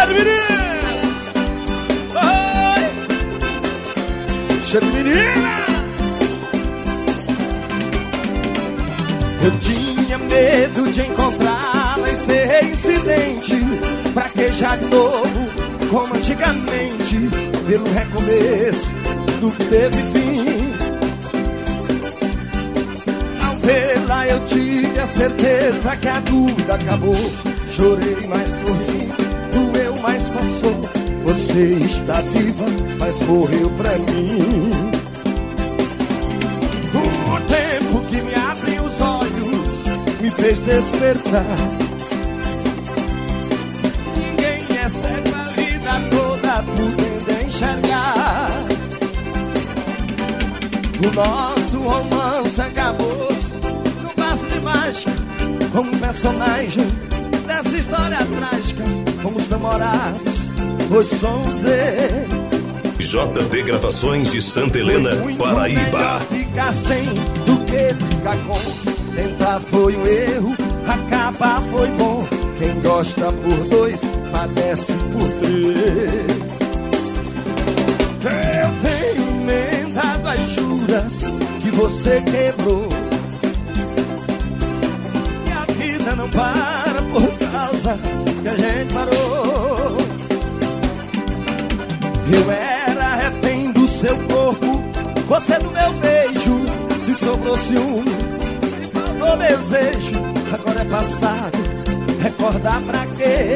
de menina. Oi. Cheio de menina. Eu tinha medo de encontrá-la e ser incidente, fraquejar de novo como antigamente, pelo recomeço do que teve fim. Ao vê-la eu tive a certeza que a dúvida acabou. Chorei, mas sorri, doeu, mas passou. Você está viva, mas morreu pra mim. O tempo que me abriu os olhos me fez despertar. Ninguém é cego a vida toda, podendo enxergar. O nosso romance acabou-se num passo de mágica, como um personagem dessa história trágica. Fomos namorados, hoje somos ex. JB Gravações de Santa Helena, Paraíba. Ficar sem do que ficar com. Tentar foi um erro, acabar foi bom. Quem gosta por dois, padece por três. Eu tenho emendado as juras que você quebrou. E a vida não para por causa que a gente parou. Eu era refém do seu corpo, você do meu beijo. Se sobrou ciúme, se faltou desejo, agora é passado, recordar pra quê?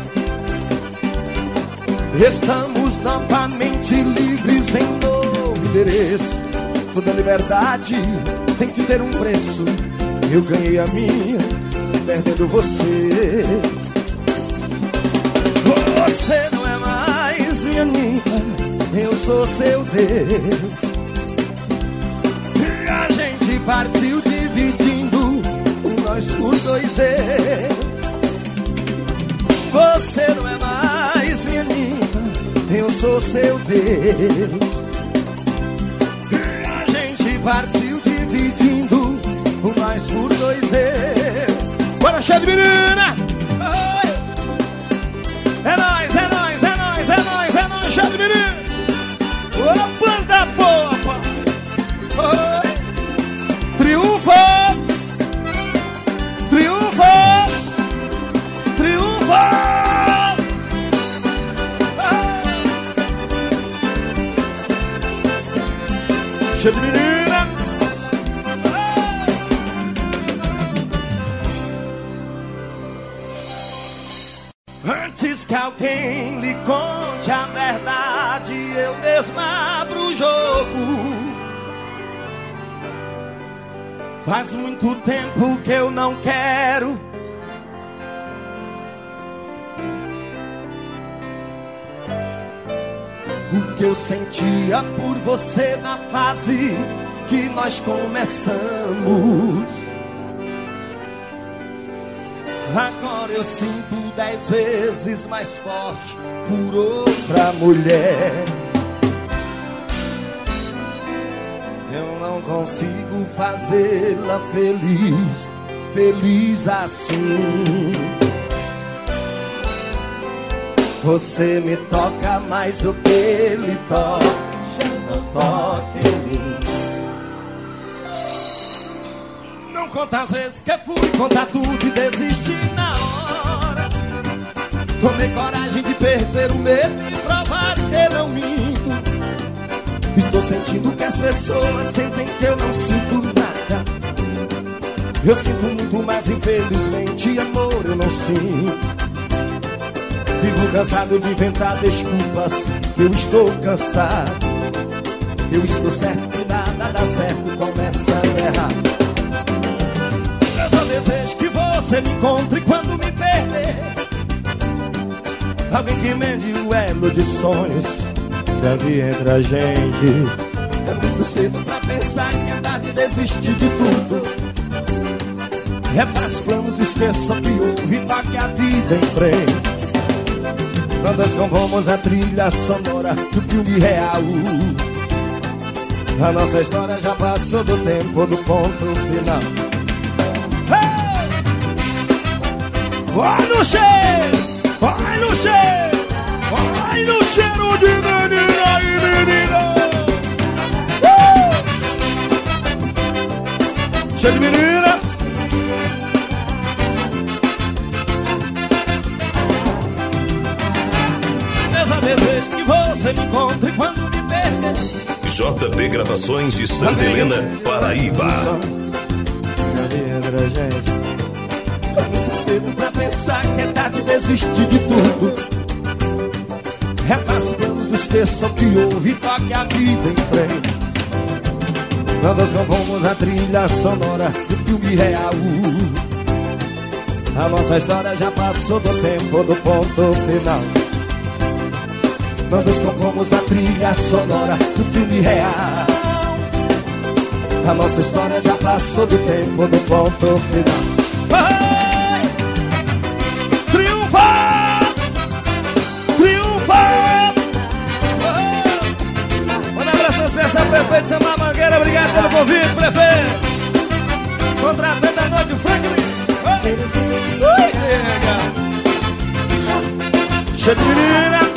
Estamos novamente livres em novo endereço. Toda liberdade tem que ter um preço. Eu ganhei a minha, perdendo você. Você não é mais minha amiga, eu sou seu Deus. E a gente partiu dividindo nós por dois erros. Você não é mais minha amiga, eu sou seu Deus. E a gente partiu dividindo nós por dois erros. Bora, cheio de menina! É nóis, é nóis, é nóis, é nóis, é nóis, cheio de menina! Ô, banda boa, pai! Triunfo! Triunfo! Triunfo! Cheio de menina! Antes que alguém lhe conte a verdade, eu mesmo abro o jogo. Faz muito tempo que eu não quero. O que eu sentia por você na fase que nós começamos, agora eu sinto 10 vezes mais forte por outra mulher. Eu não consigo fazê-la feliz, feliz assim. Você me toca mais o que ele toca, não toca em mim. Não conta as vezes que fui contar tudo e desisti na hora. Tomei coragem de perder o medo e provar que não minto. Estou sentindo que as pessoas sentem que eu não sinto nada. Eu sinto muito, mas infelizmente amor eu não sinto. Vivo cansado de inventar desculpas, eu estou cansado. Eu estou certo que nada dá certo, começa a errar. Eu só desejo que você me encontre quando me perder. Alguém que emende o elo de sonhos que havia entre a gente. É muito cedo pra pensar que é tarde de desistir de tudo. Refaça os planos, esqueça o que houve, toque a vida em frente. Nós compomos a trilha sonora do filme real. A nossa história já passou do tempo do ponto final. Hey! Vai no cheiro! Vai no cheiro! Tem um cheiro de menina e menina. Cheio de menina. Eu só desejo que você me encontre quando me perder. JB Gravações de Santa Helena, Paraíba. É muito cedo pra pensar que é tarde de desistir de tudo. É fácil que nos esqueçam que houve e toque a vida em frente. Quando nós compomos a trilha sonora do filme real, a nossa história já passou do tempo do ponto final. Quando nós compomos a trilha sonora do filme real, a nossa história já passou do tempo do ponto final. Triunfa! Triunfa! Manda abraço especial, prefeito Tamar Mangueira. Obrigado pelo convite, prefeito. Contratante da noite, Franklin. Ui, nega. Cheio de menina.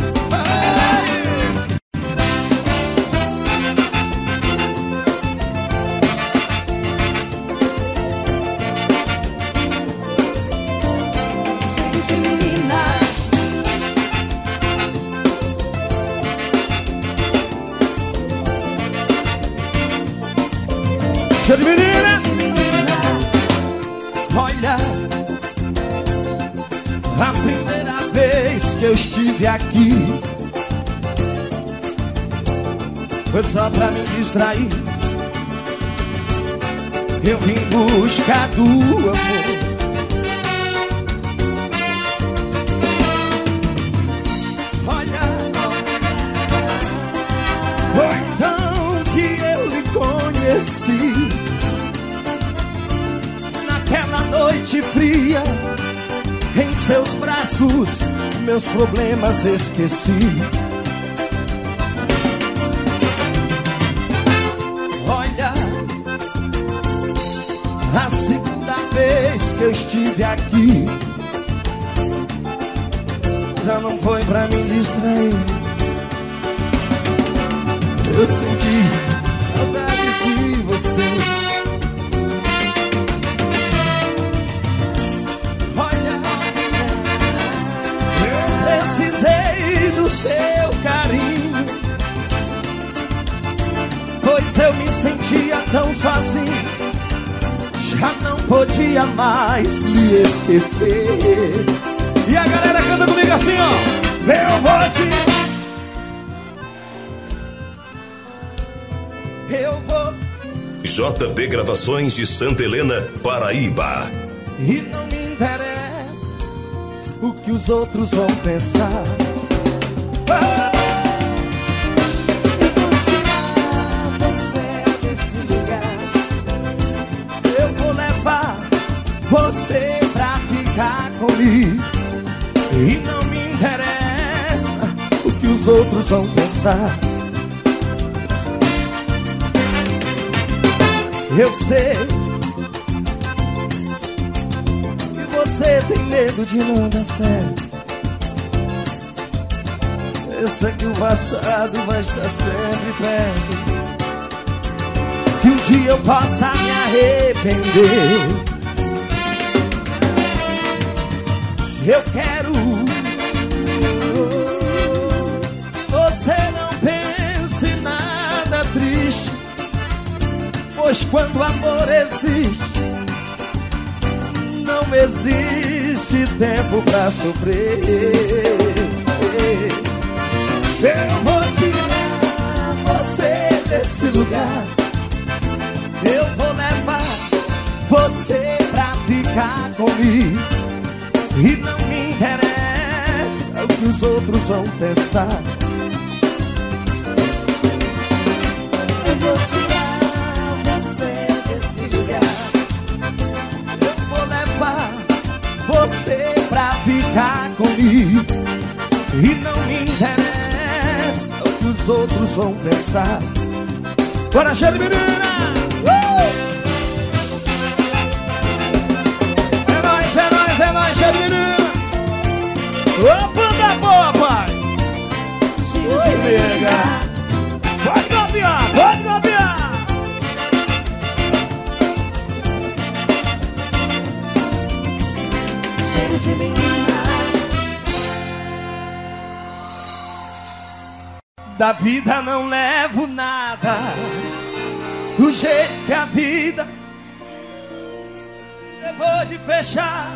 Cheio de meninas. Olha, a primeira vez que eu estive aqui foi só pra me distrair. Eu vim buscar do amor. Olha, foi então que eu lhe conheci. Naquela noite fria, em seus braços, meus problemas esqueci. Olha, a segunda vez que eu estive aqui já não foi pra me distrair. Eu senti saudades de você. Precisei do seu carinho, pois eu me sentia tão sozinho. Já não podia mais me esquecer. E a galera canta comigo assim, ó. Eu vou te... Eu vou... JB Gravações de Santa Helena, Paraíba. E não me interessa o que os outros vão pensar. Eu vou tirar você desse lugar. Eu vou levar você pra ficar comigo. E não me interessa o que os outros vão pensar. Eu sei você tem medo de não dar certo. Eu sei que o passado vai estar sempre perto, que um dia eu possa me arrepender. Eu quero você não pense em nada triste, pois quando o amor existe, não existe tempo pra sofrer. Eu vou tirar você desse lugar. Eu vou levar você pra ficar comigo. E não me interessa o que os outros vão pensar. Eu vou tirar você desse lugar. Você pra ficar comigo. E não me interessa o que os outros vão pensar. Bora, cheio de menina! É nóis, é nóis, é nóis, cheio de menina! Ô, banda boa, pai! Filho de menina. Da vida não levo nada, do jeito que a vida depois de fechar.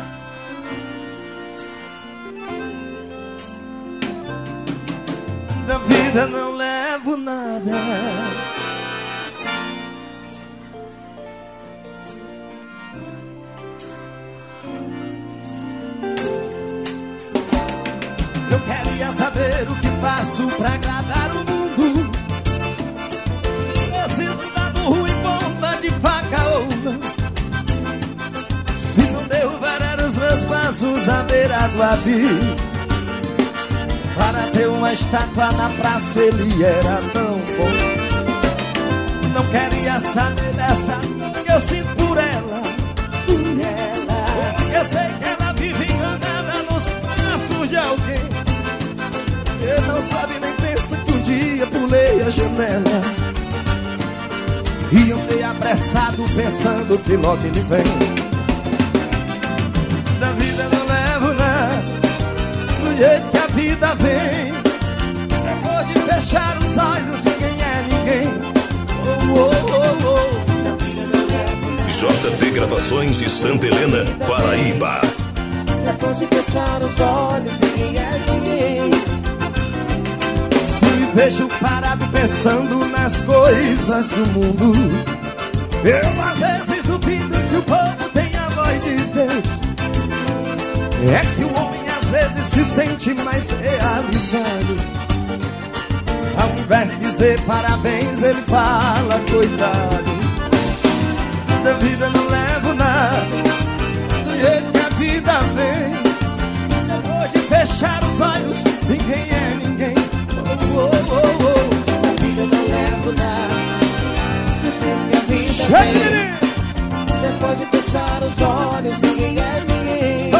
Da vida não levo nada. Eu queria saber o que faço pra agradar o mundo. Preciso dar burro em ponta de faca ou não. Se não derrubar os meus passos à beira do abismo, para ter uma estátua na praça ele era tão bom. Não queria saber dessa dor que eu sinto por ela. Porque sei que ela vive enganada nos passos de alguém. Ele não sabe nem pensa que um dia pulei a janela e andei apressado pensando que logo ele vem. Da vida não levo nada, do jeito que a vida vem. Depois de fechar os olhos, ninguém é ninguém. JB Gravações de Santa Helena, Paraíba. Depois de fechar os olhos, ninguém é ninguém. Se me vejo parado pensando nas coisas do mundo, eu às vezes duvido que o povo tenha a voz de Deus. É que o homem às vezes se sente mais realizado. Ao invés de dizer parabéns, ele fala coitado. Da vida não levo nada, do jeito que a vida vem. Depois de fechar os olhos, ninguém é ninguém. Da vida não levo nada, do jeito que a vida vem. Depois de fechar os olhos, ninguém é ninguém.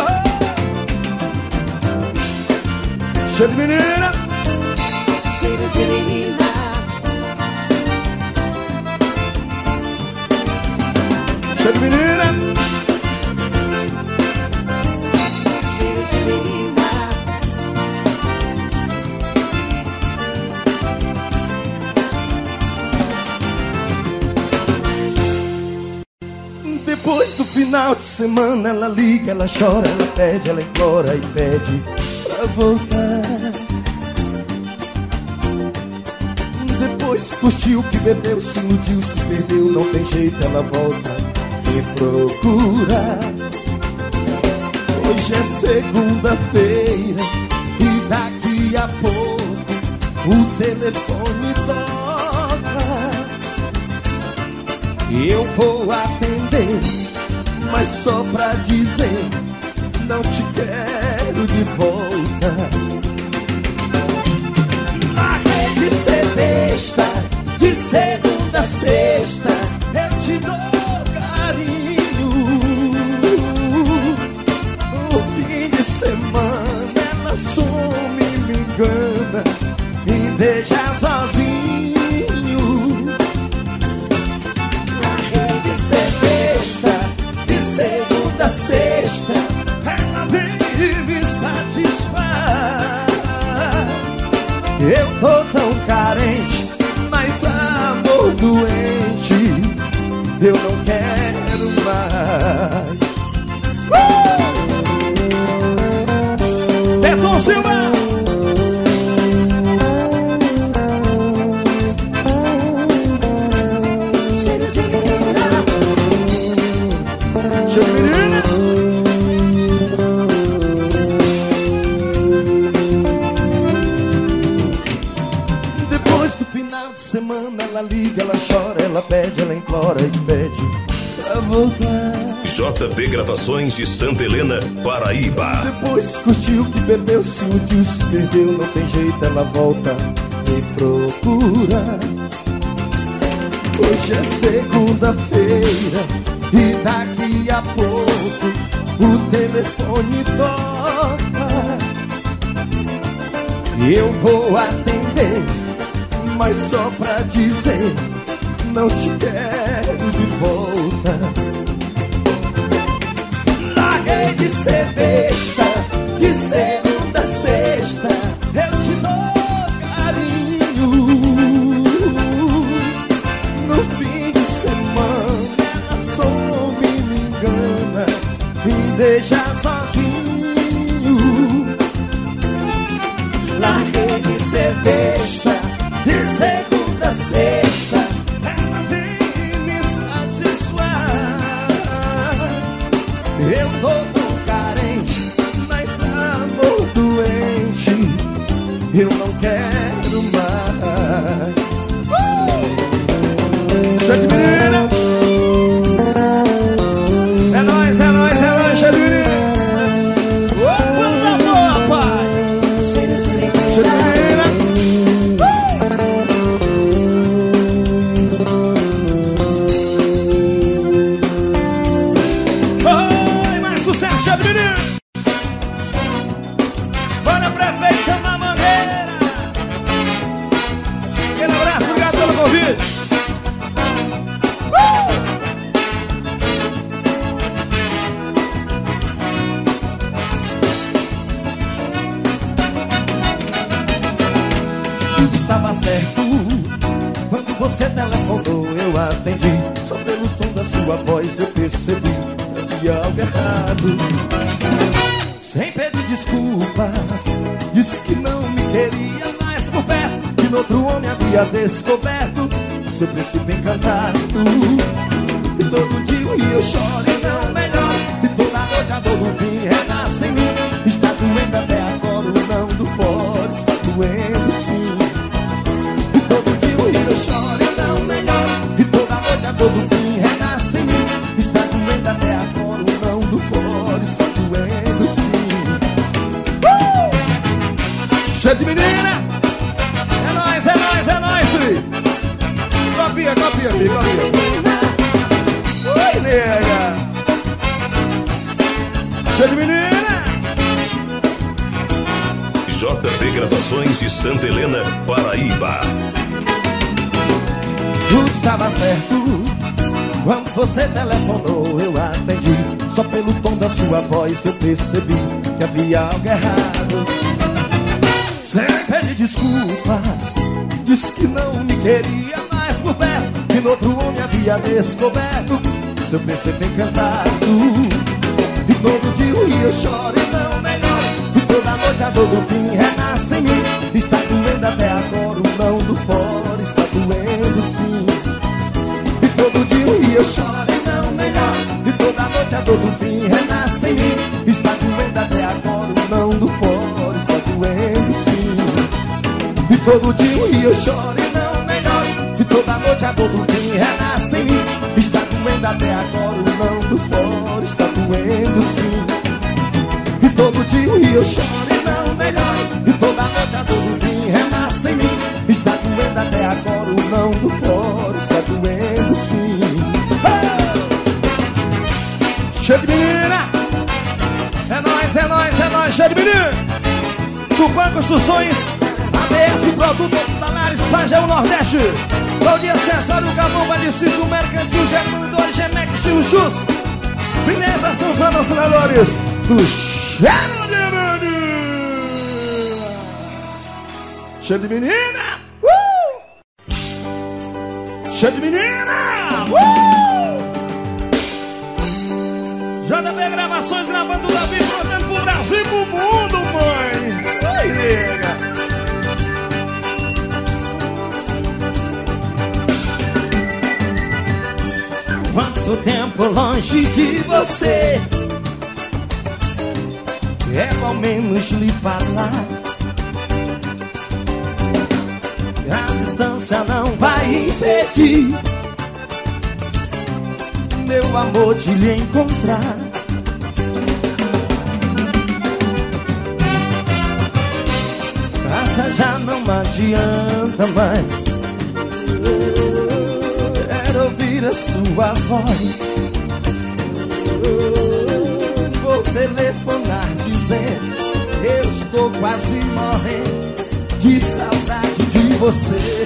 Cheio de menina, Cheiro de menina. cheio de menina. Cheiro de menina. Depois do final de semana ela liga, ela chora, ela pede, ela implora e pede pra voltar. Depois curtiu o que bebeu, se iludiu, se perdeu, não tem jeito, ela volta e procura. Hoje é segunda-feira e daqui a pouco o telefone toca. Eu vou atender, mas só pra dizer não te quero de volta. Larguei de ser besta, de segunda a sexta eu te dou carinho. No fim de semana ela some, me engana, me deixa sozinho. Da sexta, ela vem e me satisfaz. Eu tô tão carente, mas amor doente eu não quero mais. Beton Silva! Cheiro de menina. Cheiro de menina! Semana ela liga, ela chora, ela pede, ela implora e pede pra voltar. JB Gravações de Santa Helena, Paraíba. Depois curtiu que bebeu, se iludiu, se perdeu, não tem jeito, ela volta e procura. Hoje é segunda-feira e daqui a pouco o telefone toca. Eu vou atender, mas só pra dizer não te quero de volta. Larguei de ser besta, me deixa sozinho. Larguei de ser besta, de segunda a sexta. Ela vem me satisfaz. Eu tô carente, mas amor doente eu não quero mais. Cheio de menina. É nóis, é nóis, é nóis, cheio de menina. Quanta boa, pai. Cheio de menina. Oi, mais sucesso, cheio de menina. Bora, prefeito na Mangueira. Aquele abraço, obrigado pelo convite. Tudo estava certo. Quando você telefonou eu atendi. Só pelo tom da sua voz eu percebi que havia algo errado. Sem pedir desculpas, disse que não me queria mais por perto, que no outro homem havia descoberto seu príncipe encantado. E todo dia eu choro e não melhor, e toda noite a dor do fim renasce em mim. Está doendo até agora, o não do fora está doendo sim. E todo dia eu choro e não melhor, e toda noite a dor do fim renasce em mim. Está doendo até agora, o não do fora está doendo sim. Cheio de menina. É nóis, é nóis, é nóis, filho. Copia, copia, filho, copia. Oi, nega. Cheio de menina. JB Gravações de Santa Helena, Paraíba. Tudo estava certo. Quando você telefonou eu atendi. Só pelo tom da sua voz eu percebi que havia algo errado. Sem pedir desculpas, disse que não me queria mais por perto, que no outro homem havia descoberto seu príncipe encantado. E todo dia eu choro e não melhor, e toda noite a dor do fim renasce em mim. Está doendo até agora, o não do fora está doendo sim. E todo dia eu choro e não melhor, e toda noite a dor do fim renasce em mim. Está doendo até agora, o não do fora está doendo sim. E todo dia eu choro e não melhor, e toda noite a dor do fim renasce em mim. Está doendo até agora, o não do fora está doendo sim. E todo dia eu choro e não melhor, e toda noite a dor do fim renasce em mim. Está doendo até agora, o não do fora está doendo sim. Cheio de menina. É nóis, é nóis, é nóis, cheio de menina. Tupã Construções, ABS Produtos Hospitalares, Pajéu Nordeste, Claudia Acessório, Cabomba de Ciso, Mercantil, Germano, Gemec, Estilo Chus. Beleza, são os patrocinadores do Cheiro de Menina. Cheio de menina. Cheio de menina. JB Gravações gravando o Davi, botando pro Brasil e pro mundo, mãe. Oi, nega. Quanto tempo longe de você, é ao menos lhe falar. A distância não vai impedir meu amor de lhe encontrar. Nada já não adianta mais, quero ouvir a sua voz. Vou telefonar dizendo eu estou quase morrendo de saudade de você.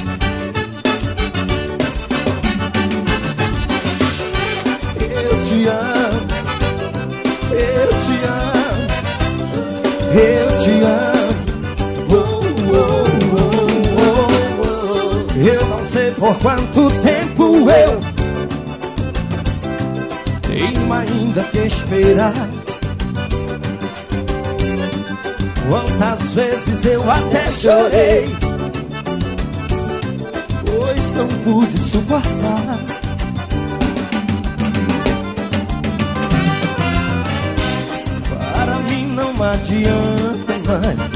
Eu te amo, eu te amo, eu te amo. Eu não sei por quanto tempo eu tenho ainda ainda que esperar. Quantas vezes eu até chorei, pois não pude suportar. Para mim não adianta mais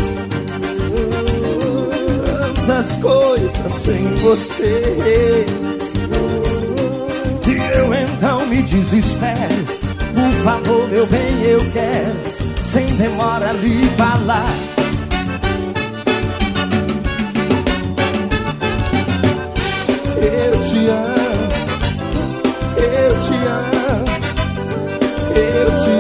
tantas coisas sem você. E eu então me desespero. Por favor, meu bem, eu quero sem demora lhe falar. Eu te amo, eu te amo, eu te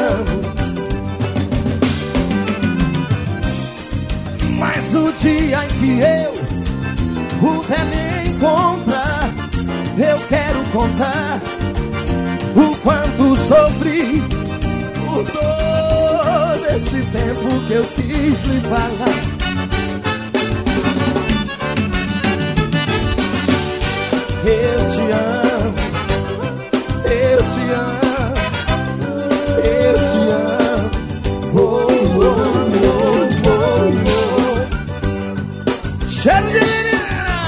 amo. Mas o dia em que eu puder me encontrar, eu quero contar o quanto sofri por todo esse tempo que eu quis lhe falar. Eu te amo, eu te amo, eu te amo. Oh, oh, oh, oh, oh. Cheiro de menina!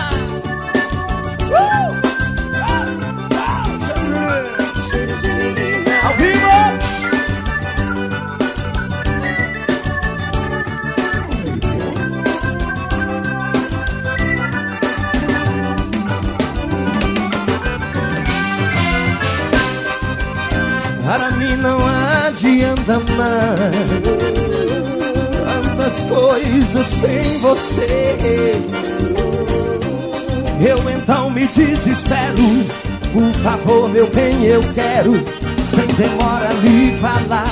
Cheiro de menina! Ao vivo! Para mim não adianta mais tantas coisas sem você. Eu então me desespero. Por favor, meu bem, eu quero sem demora lhe falar.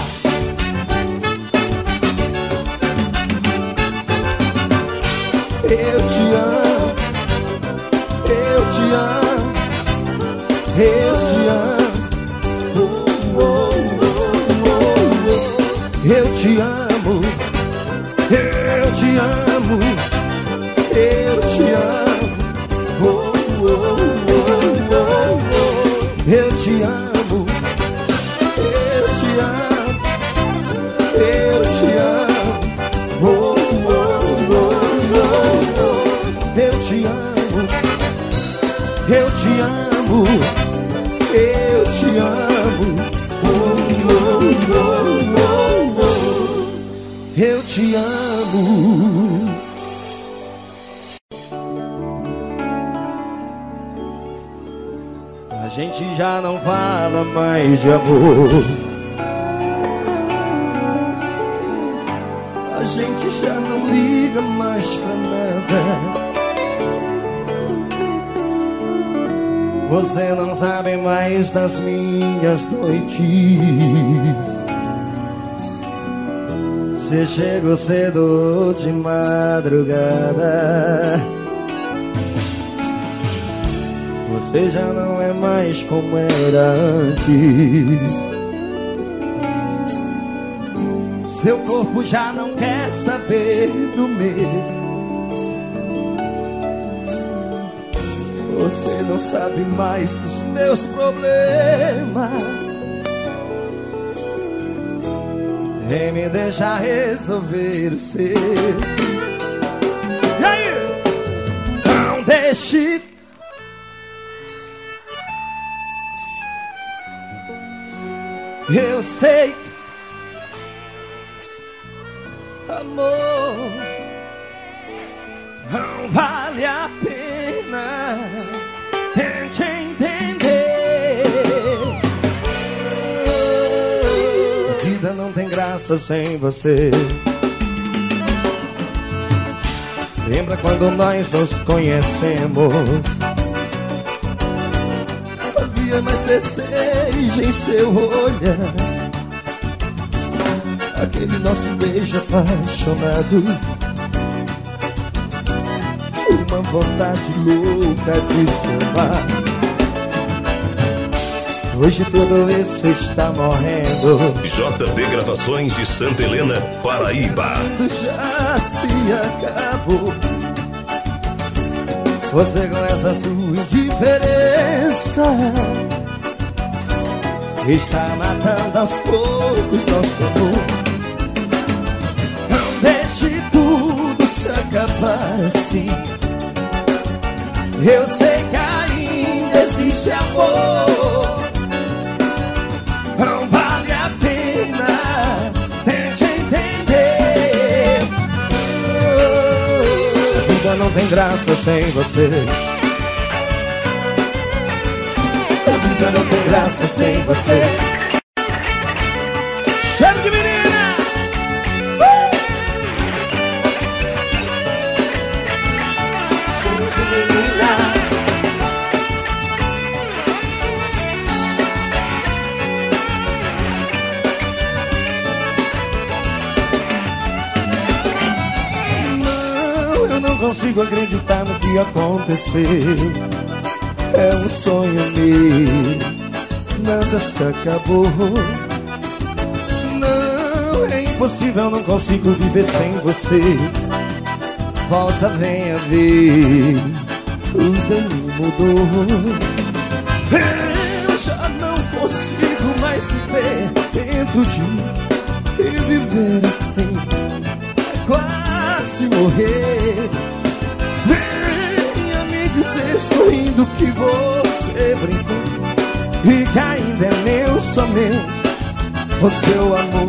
Eu te amo, eu te amo, eu te amo. Eu te amo, eu te amo, eu te amo. Oh, oh, oh, oh, oh. Eu te amo, eu te amo, eu te amo. Oh, oh, oh, oh, oh. Eu te amo, eu te amo, eu te amo. Oh, oh, oh, oh. Eu te amo. A gente já não fala mais de amor. A gente já não liga mais pra nada. Você não sabe mais das minhas noites. Você chegou cedo de madrugada. Você já não é mais como era antes. Seu corpo já não quer saber do meu. Você não sabe mais dos meus problemas. Vem me deixar resolver os seus. E aí? Não deixe. Eu sei, amor, não vale a pena te entender. A vida não tem graça sem você. Lembra quando nós nos conhecemos? Havia mais desejo em seu olhar. Aquele nosso beijo apaixonado, uma vontade louca de se amar. Hoje tudo isso está morrendo. JB Gravações de Santa Helena, Paraíba. Já se acabou. Você com essa sua indiferença está matando aos poucos nosso amor. Não deixe tudo se acabar assim. Eu sei que ainda existe amor. Não vale a pena, tente entender. A vida não tem graça sem você. A vida não tem graça sem você. Cheiro de menina! Cheiro de menina! Não, eu não consigo acreditar no que aconteceu. É um sonho meu, nada se acabou. Não, é impossível, não consigo viver sem você. Volta, venha ver, o dano mudou. Eu já não consigo mais se ver dentro de mim e viver assim, é quase morrer. Dizer sorrindo que você brincou e que ainda é meu, só meu, o seu amor.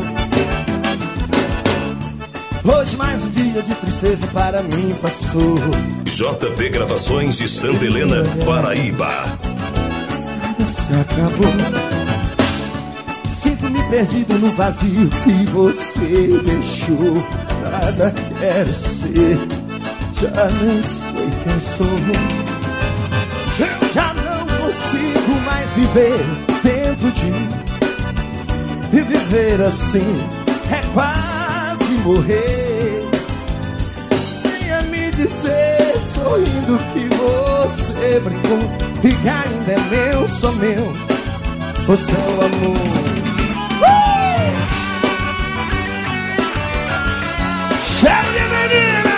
Hoje mais um dia de tristeza para mim passou. JP Gravações de Santa Helena, Paraíba. Nada se acabou. Sinto-me perdido no vazio que você deixou. Nada quero ser, já nem sei quem sou. Eu já não consigo mais viver dentro de mim e viver assim é quase morrer. Venha me dizer sorrindo que você brincou e que ainda é meu, só meu, o seu amor. Cheiro de menina!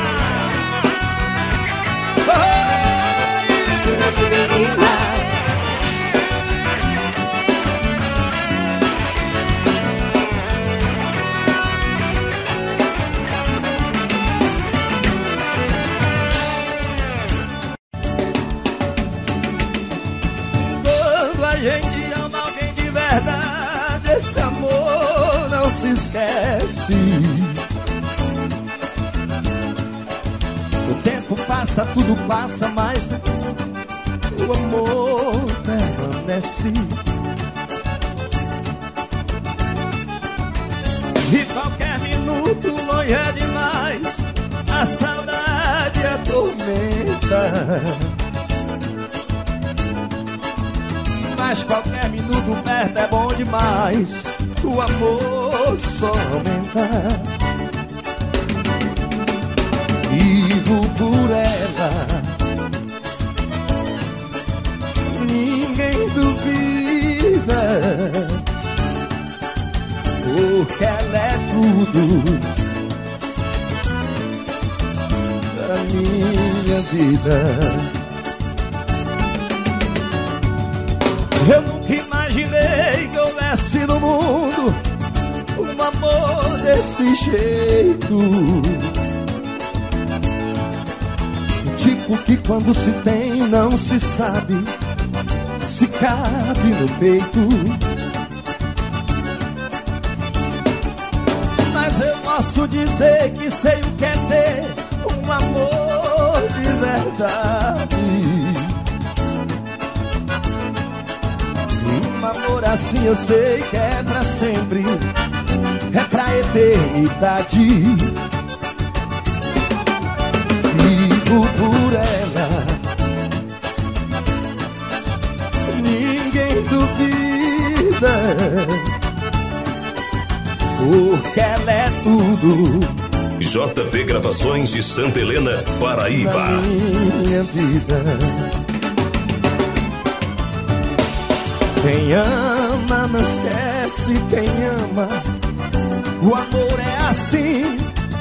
Quando a gente ama alguém de verdade, esse amor não se esquece. O tempo passa, tudo passa, mas o amor permanece. E qualquer minuto longe é demais, a saudade atormenta. Mas qualquer minuto perto é bom demais, o amor só aumenta. Vivo por ela, ninguém duvida, porque ela é tudo da minha vida. Eu nunca imaginei que houvesse no mundo um amor desse jeito. Tipo que quando se tem não se sabe se cabe no peito. Mas eu posso dizer que sei o que é ter um amor de verdade. Um amor assim eu sei que é pra sempre, é pra eternidade. Vivo por ela, ninguém duvida, porque ela é tudo. JP Gravações de Santa Helena, Paraíba. Na minha vida. Quem ama não esquece quem ama. O amor é assim.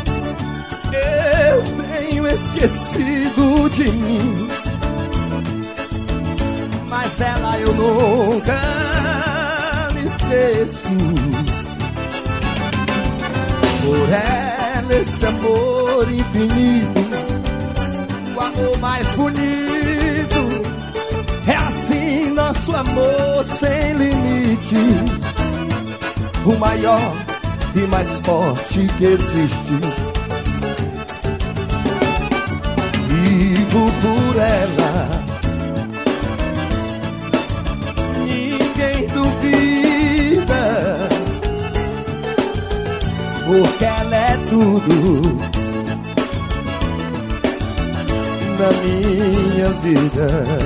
Eu tenho esquecido de mim, mas dela eu nunca mereço. Por ela esse amor infinito, o amor mais bonito. É assim nosso amor sem limites, o maior e mais forte que existe. Vivo por ela, ninguém duvida, porque ela é tudo na minha vida.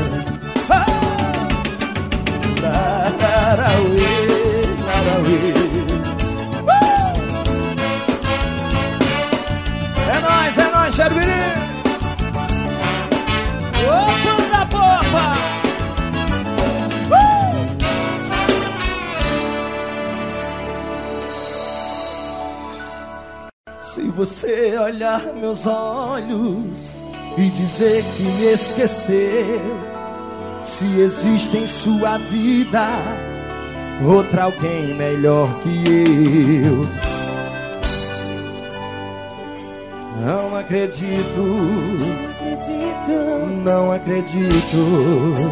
É nóis, Xerbiri! Ô, da boa! Se você olhar meus olhos e dizer que me esqueceu, se existe em sua vida outra alguém melhor que eu, não acredito, não acredito.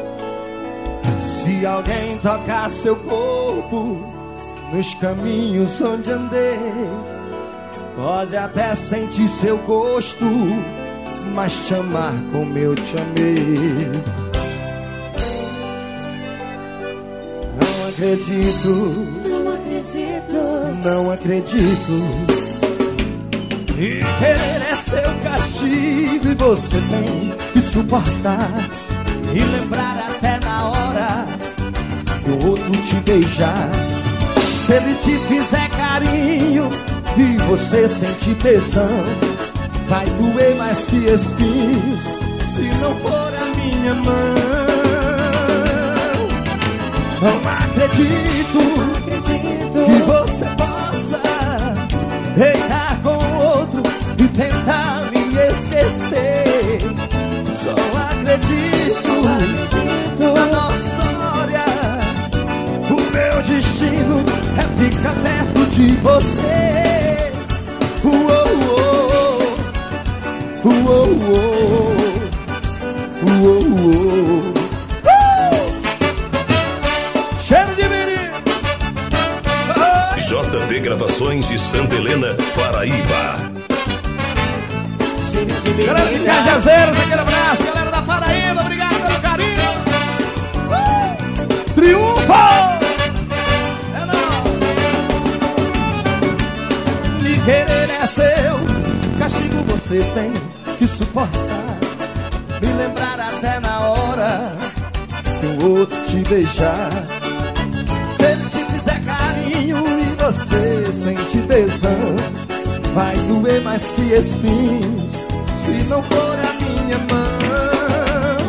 Se alguém tocar seu corpo nos caminhos onde andei, pode até sentir seu gosto, mas te amar como eu te amei. Não acredito, não acredito, não acredito. E querer é seu castigo e você tem que suportar e lembrar até na hora que o outro te beijar. Se ele te fizer carinho e você sentir tesão, vai doer mais que espinhos se não for a minha mão. Não acredito que você possa deitar com outro e tentar me esquecer. Só acredito na nossa história. O meu destino é ficar perto de você. Cheiro de menino. JB Gravações de Santa Helena, Paraíba. Galera de Cajazeiras, aquele abraço. Galera da Paraíba, obrigado pelo carinho. Triunfo! É nóis. Lhe querer é seu castigo, você tem que suportar. Me lembrar até na hora que o outro te beijar. Se ele te fizer carinho e você sente tesão, vai doer mais que espinhos se não for a minha mão.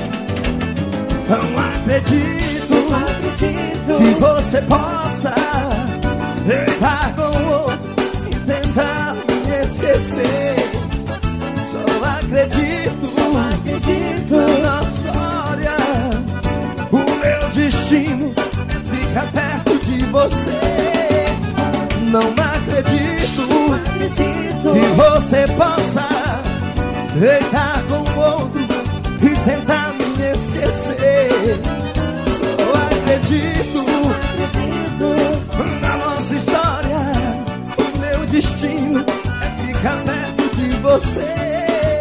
Não acredito que você possa deitar com o outro e tentar me esquecer. Só acredito na nossa história. O meu destino fica perto de você. Não acredito que você possa deitar com o outro e tentar me esquecer. Só acredito na nossa história. O meu destino é ficar perto de você.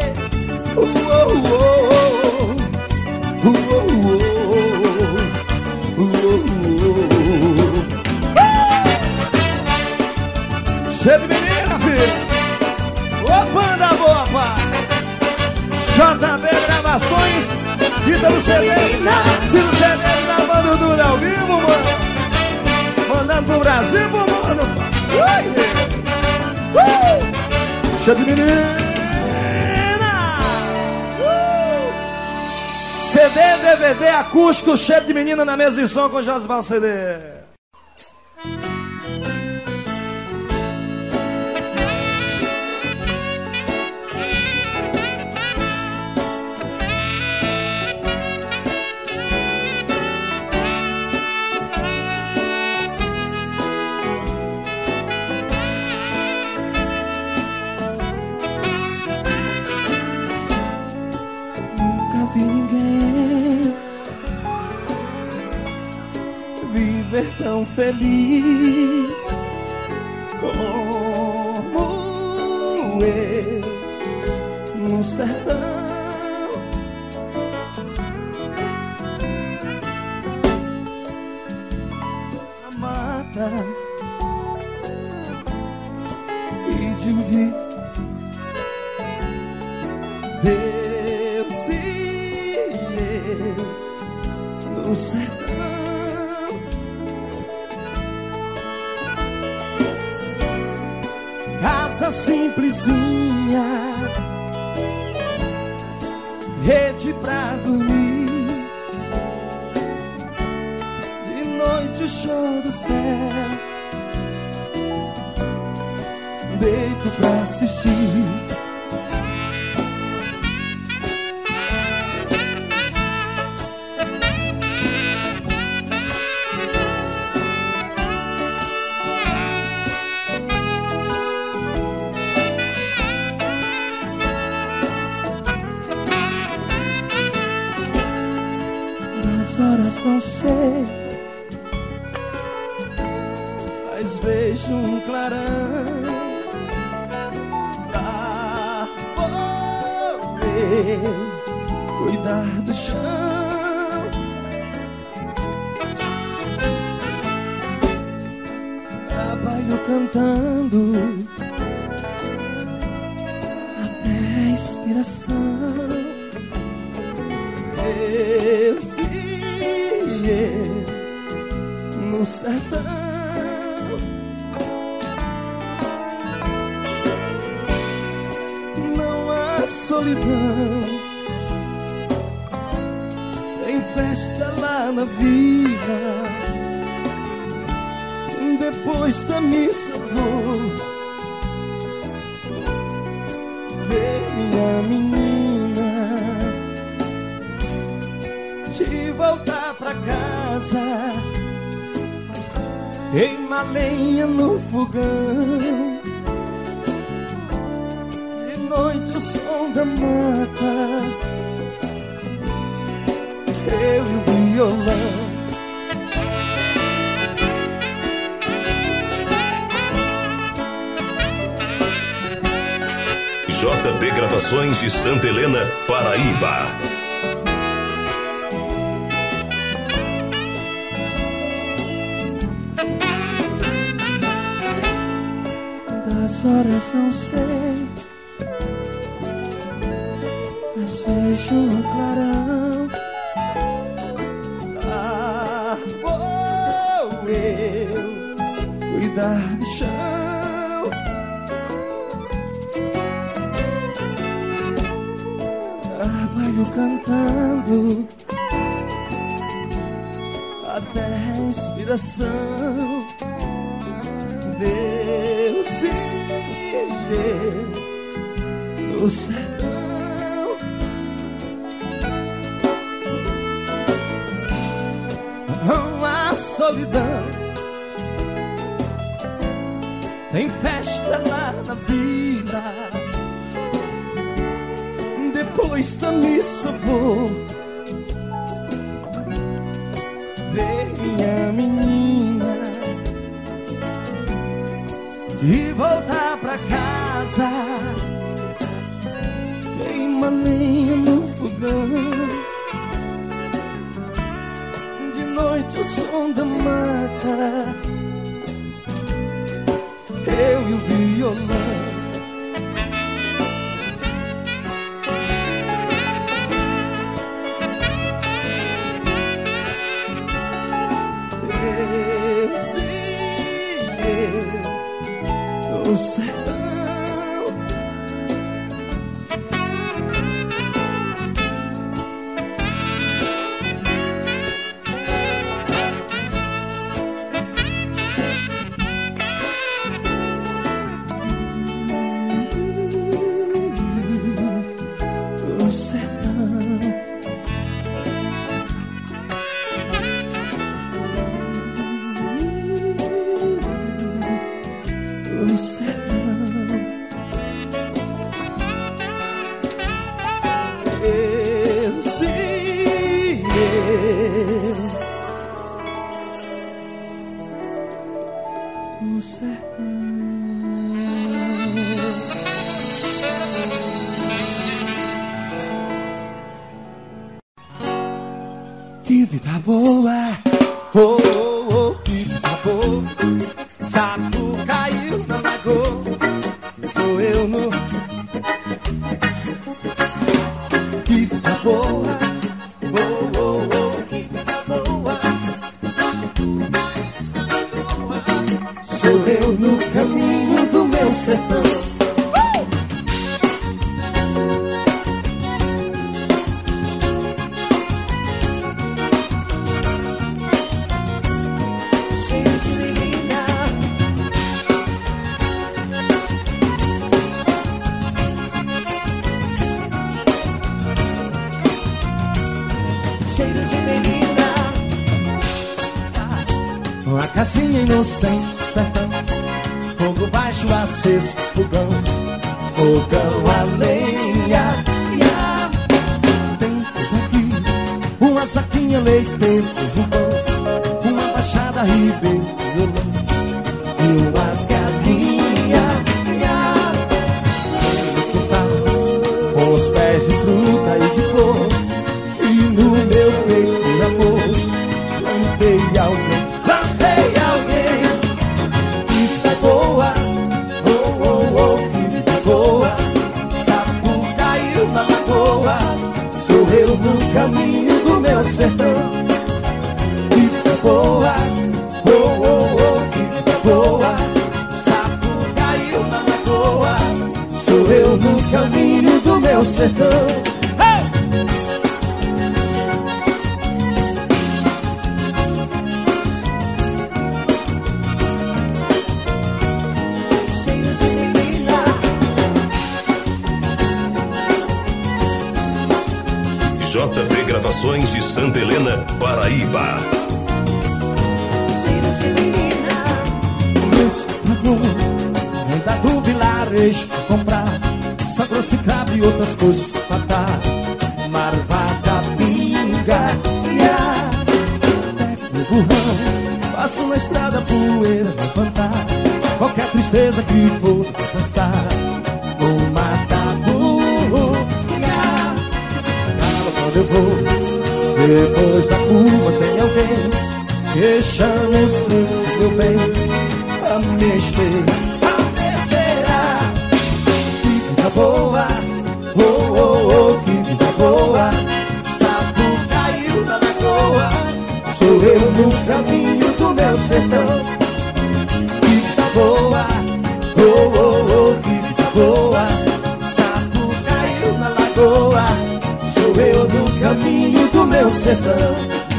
Cheio de menina, filho. Ô, banda boa, pai. JB Gravações, Ítalo CDs, Ciro CDs gravando tudo ao vivo, mano. Mandando pro Brasil, mano. Cheio de menina. CD, DVD, acústico, cheio de menina na mesa de som com Josival CD. feliz como eu no sertão. A mata e de ouvir Deus e eu no sertão. Casa simplesinha, rede pra dormir, de noite o show do céu, deito pra assistir. Horas não sei, mas vejo um clarão. Vou eu cuidar do chão. Trabalho cantando até a inspiração. Eu sei no sertão. Não há solidão, tem festa lá na vila. Depois da missa vou ver minha menina, de voltar pra casa, queima lenha no fogão. De noite o som da mata, eu e o violão. JB Gravações de Santa Helena, Paraíba. Das horas não sei, mas vejo um clarão. Vou eu cuidar do chão. Trabalho cantando até a inspiração. Deus e eu no sertão. Não há solidão, tem festa lá na vila. Depois da missa vou ver minha menina, de voltar pra casa, queima lenha no fogão. De noite o som da mata, eu e o violão. O sertão. O sertão. O sertão. Eu sei, Que vida boa, oh, oh, oh, que vida boa. Sapo caiu na lagoa, sou eu no... Que vida boa, oh, oh, oh, que vida boa. Sapo caiu na lagoa, sou eu no caminho do meu sertão. Uma casinha inocente, sertão, fogo baixo, aceso, fogão, fogão a lenha. Tem tudo aqui, uma saquinha, leiteiro, rubão, uma baixada, ribeiro, violão e umas galinhas. No quintal, com os pés de fruta e de flor, e no meu peito de amor, plantei alguém. Eu no caminho do meu sertão. Que vida boa, oh, oh, oh, que vida boa. Sapo caiu na lagoa, sou eu no caminho do meu sertão. Hey! Cheiro de menina. JB Gravações de Santa Helena, Paraíba. Cheiro de menina. Ainda do vilarejo pra comprar só trouxe cravo e outras coisas pra fatar. Marvada, pinga, pego o burrão, passo na estrada, poeira levantar. Qualquer tristeza que for passar, vou matar burro. Eu vou, depois da curva tem alguém que chama o santo meu bem a me esperar. Que vida boa, oh, oh, oh, que vida boa. Sapo caiu na lagoa, sou eu no caminho do meu sertão. Que vida boa, oh, oh, oh, que vida boa. Sapo caiu na lagoa, sou eu no caminho do meu sertão.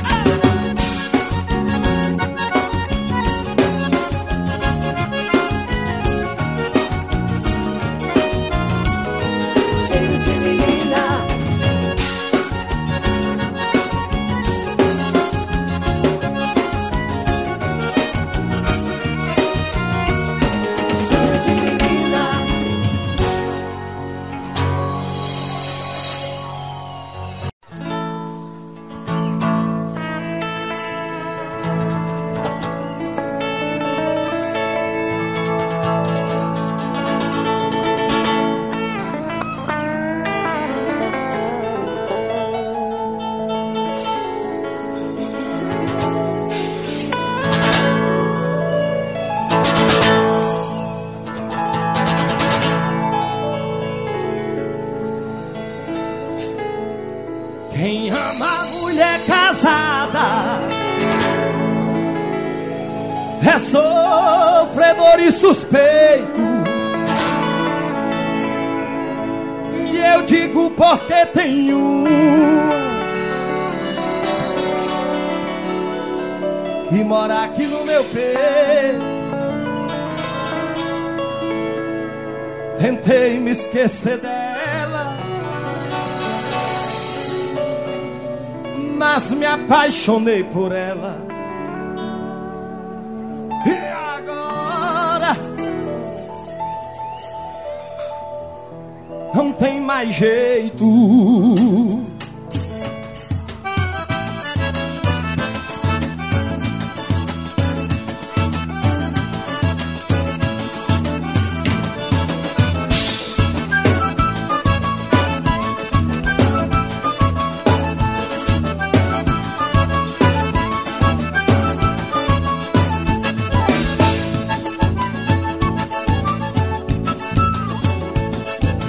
Cheiro de menina. Cheiro de menina. Quem ama a mulher casada é sofredor e suspeito. E eu digo porque tem que mora aqui no meu peito. Tentei me esquecer dela, mas me apaixonei por ela. E agora não tem mais jeito.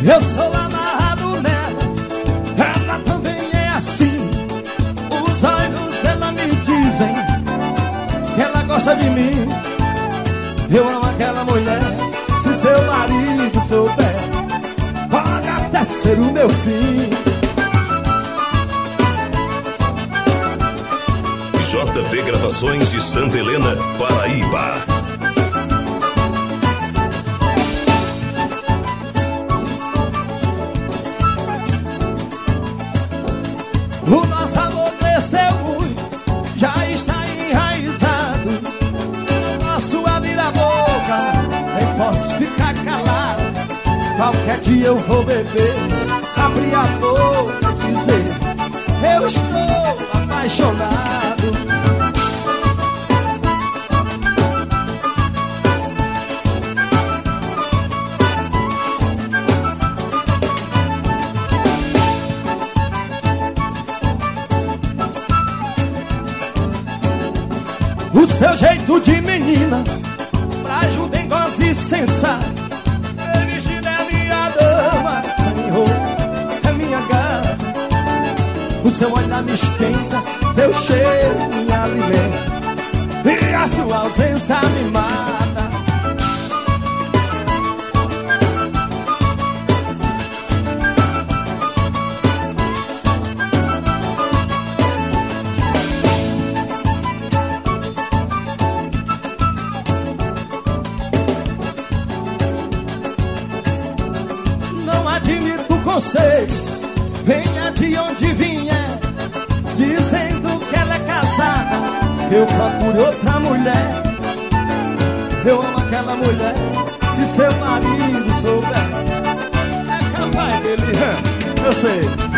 Eu sou amarrado nela, ela também é assim. Os olhos dela me dizem que ela gosta de mim. Eu amo aquela mulher, se seu marido souber, pode até ser o meu fim. JB Gravações de Santa Helena, Paraíba. O nosso amor cresceu muito, já está enraizado. Nosso abrir a boca, nem posso ficar calado. Qualquer dia eu vou beber, abrir a boca e dizer: eu estou apaixonado. O seu jeito de menina, frágil, dengosa e sensata. Meu vestido é minha dama, sem roupa é minha gata. O seu olhar me esquenta, teu cheiro me alimenta, e a sua ausência me mata. Venha de onde vier, dizendo que ela é casada, eu procuro outra mulher. Eu amo aquela mulher, se seu marido souber, é capaz dele, eu sei.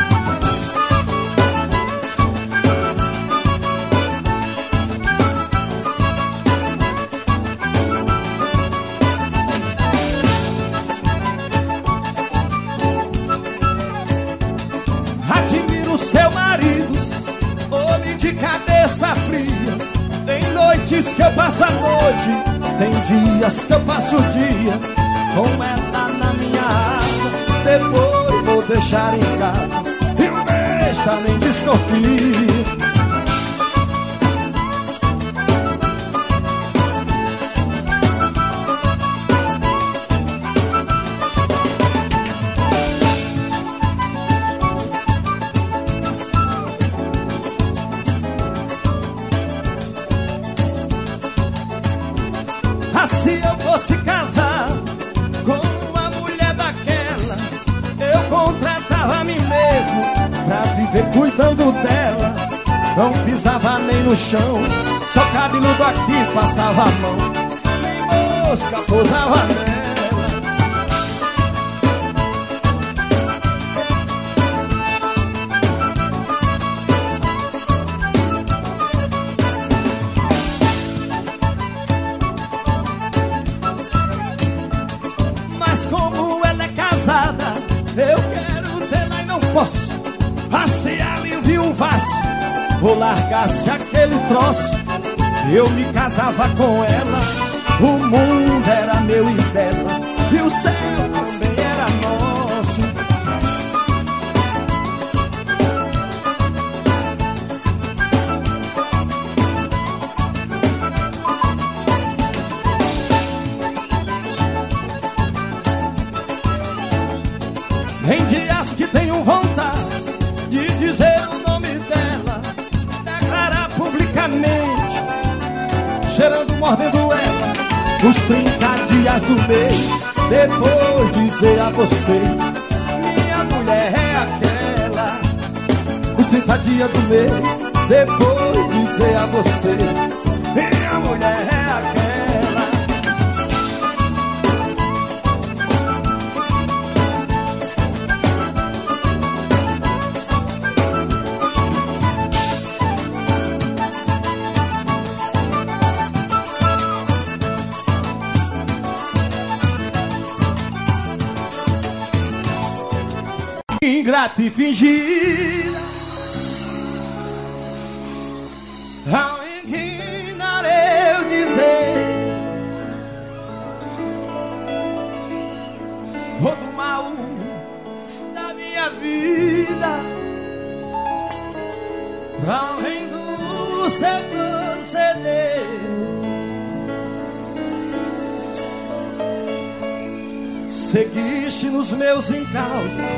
Que eu passo a noite, tem dias que eu passo o dia com ela na minha asa. Depois vou deixar em casa e o besta nem desconfia. Cuidando dela, não pisava nem no chão, só cabeludo aqui passava a mão, nem mosca pousava nela. Mas como ela é casada, eu quero dela e não posso. Se ela envia um vaso ou largasse aquele troço, eu me casava com ela. O mundo era meu e dela, e o céu também era nosso. Em dias que tenho vontade de dizer o nome dela, declarar publicamente, cheirando, mordendo ela, os 30 dias do mês, depois dizer a vocês: minha mulher é aquela. Os 30 dias do mês, depois dizer a vocês: minha mulher é aquela. Ingrata e fingida, ao inclinar eu dizer, todo mal vida pra além do seu proceder. Seguiste nos meus encalços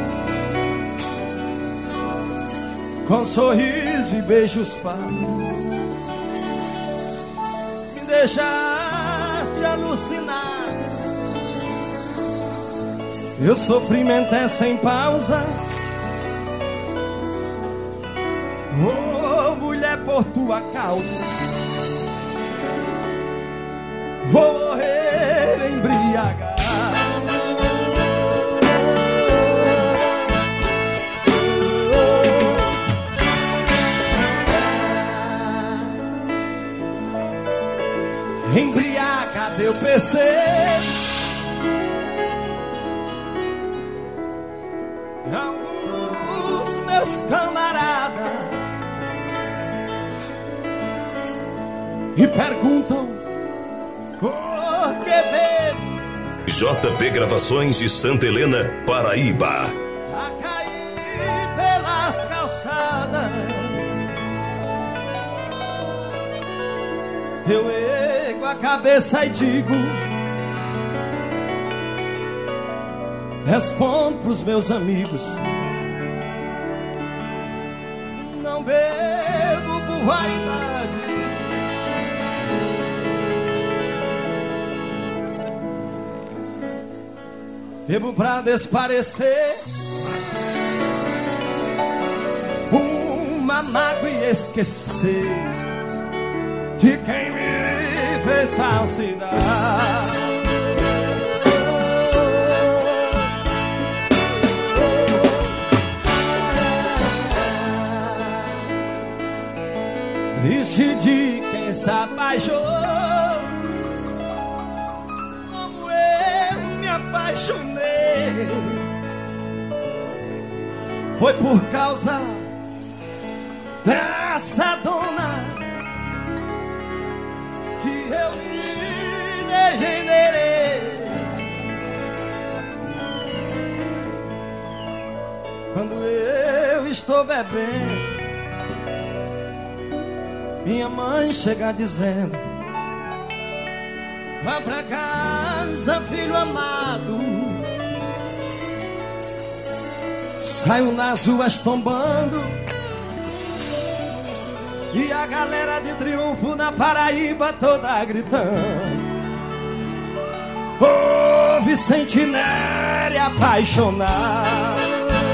com sorriso e beijos fartos, me deixaste alucinar. Meu sofrimento é sem pausa. Oh, mulher, por tua causa vou morrer embriagado. Embriagado eu percebo alguns meus camaradas e perguntam por que bebo. JP Gravações de Santa Helena, Paraíba. A cair pelas calçadas eu ergo a cabeça e digo, respondo pros meus amigos, não bebo por vaidade, bebo pra desparecer uma mágoa e esquecer de quem me fez falsidade. Triste de quem se apaixonou como eu me apaixonei. Foi por causa dessa dona que eu me degenerei. Quando eu estou bebendo, minha mãe chega dizendo, vá pra casa, filho amado. Saio nas ruas tombando e a galera de triunfo na Paraíba toda gritando, ô Vicente Nery apaixonado.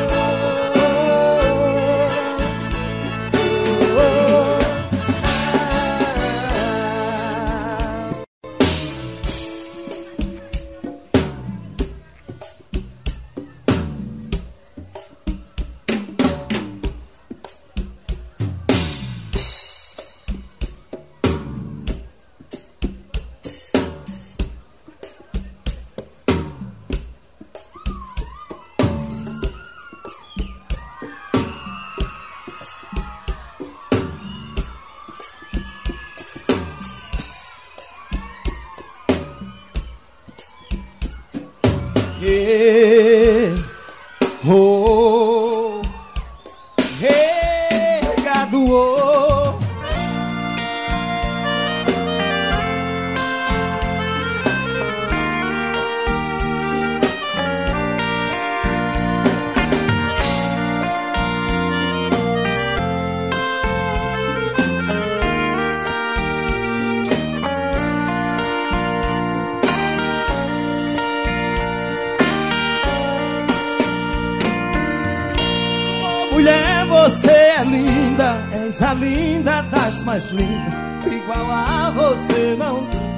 Mulher, você é linda, és a linda das mais lindas, igual a você não tem.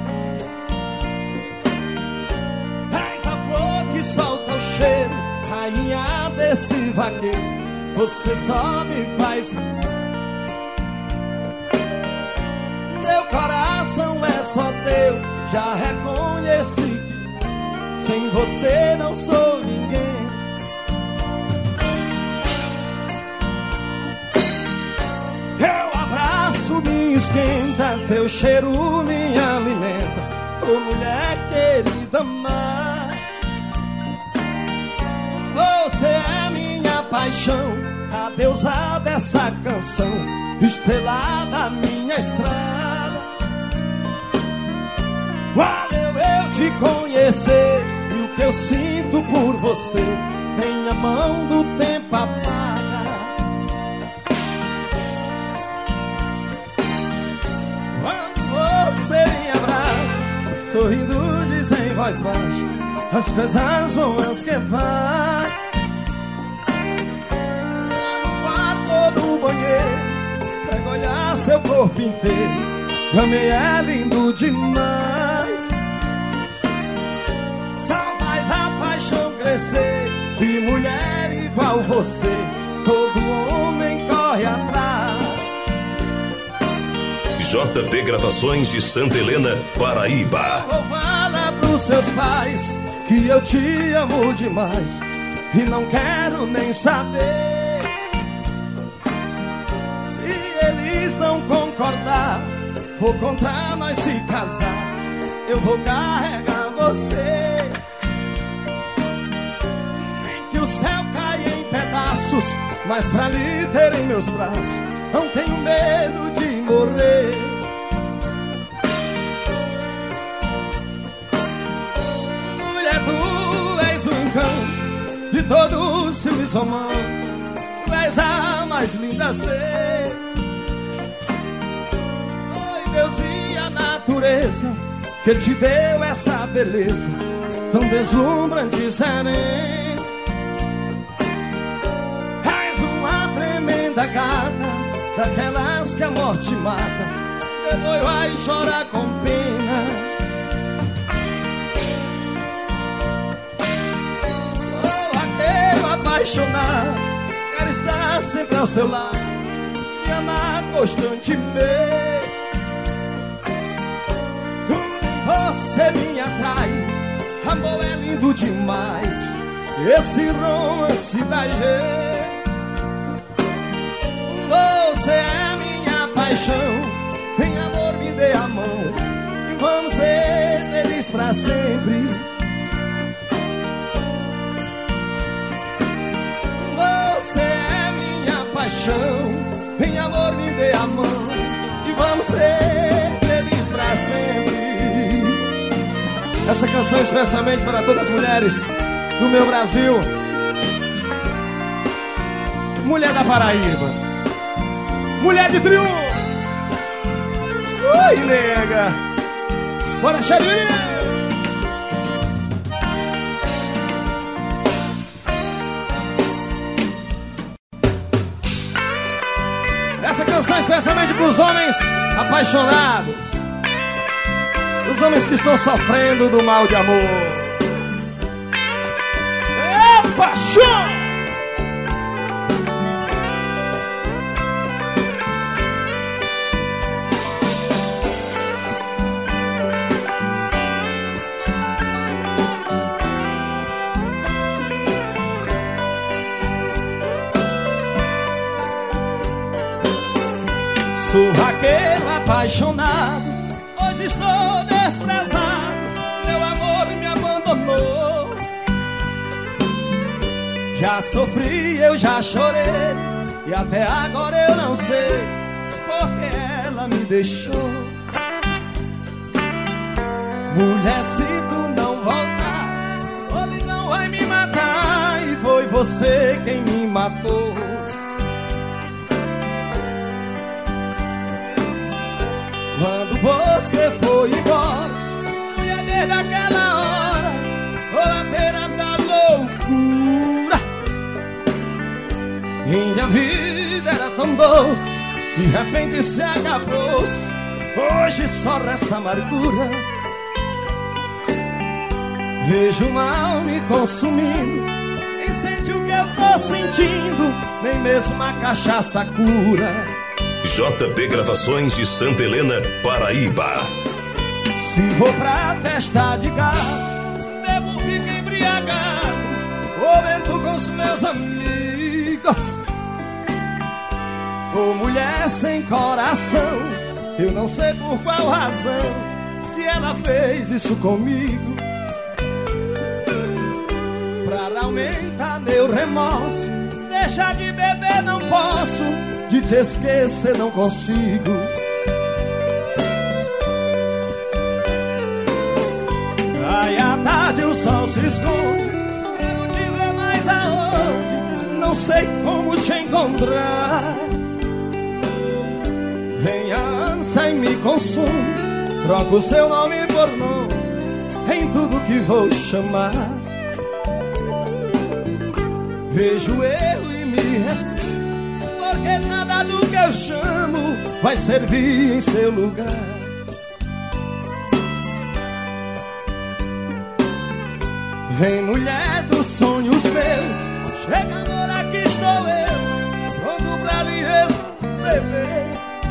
És a flor que solta o cheiro, rainha desse vaqueiro, você só me faz. Meu coração é só teu, já reconheci que sem você não sou ninguém. Me esquenta, teu cheiro me alimenta, ô mulher querida, mas você é minha paixão, a deusa dessa canção, estrela da minha estrada. Valeu eu te conhecer, e o que eu sinto por você, nem a mão do tempo apaga. Quando você me abraça, sorrindo diz em voz baixa, as coisas boas que vai. No quarto do banheiro, pega olhar seu corpo inteiro, amei, é lindo demais. Só faz a paixão crescer, e mulher igual você, todo homem corre atrás. JB Gravações de Santa Helena, Paraíba. Vou falar pros seus pais que eu te amo demais, e não quero nem saber. Se eles não concordar, vou contra nós se casar, eu vou carregar você. Nem que o céu caia em pedaços, mas pra lhe ter em meus braços, não tenho medo de morrer. Mulher, tu és um cão de todo o ciúmes romano, tu és a mais linda a ser. Deus e a natureza que te deu essa beleza tão deslumbrante e serena. És uma tremenda gata, daquelas que a morte mata, depois vai chorar com pena. Sou aquele apaixonado, quero estar sempre ao seu lado e amar constantemente. Você me atrai, amor, é lindo demais, esse romance da gente. Você é minha paixão, em amor me dê a mão, e vamos ser felizes pra sempre. Você é minha paixão, em amor me dê a mão, e vamos ser felizes pra sempre. Essa canção é especialmente para todas as mulheres do meu Brasil. Mulher da Paraíba, mulher de triunfo. Oi, nega. Bora, Xarinha. Essa canção é especialmente para os homens apaixonados, os homens que estão sofrendo do mal de amor. É paixão! Sou aquele apaixonado, hoje estou desprezado, meu amor me abandonou. Já sofri, eu já chorei, e até agora eu não sei porque ela me deixou. Mulher, se tu não voltar, solidão vai me matar, e foi você quem me matou. Quando você foi embora, mulher, desde aquela hora, vou à beira da loucura. Minha vida era tão doce, de repente se acabou. Hoje só resta amargura. Vejo o mal me consumindo, nem sente o que eu tô sentindo, nem mesmo a cachaça cura. JB Gravações de Santa Helena, Paraíba. Se vou pra festa de gado, bebo, fico embriagado, comento com os meus amigos. Ô mulher sem coração, eu não sei por qual razão que ela fez isso comigo. Pra aumentar meu remorso, deixar de beber não posso, de te esquecer não consigo. Vai à tarde o sol se esconde, não te ver mais aonde, não sei como te encontrar. Vem a ânsia e me consome, troco o seu nome por nome em tudo que vou chamar. Vejo o erro e me respeito, porque nada do que eu chamo vai servir em seu lugar. Vem mulher dos sonhos meus, chega amor, aqui estou eu, pronto pra lhe receber.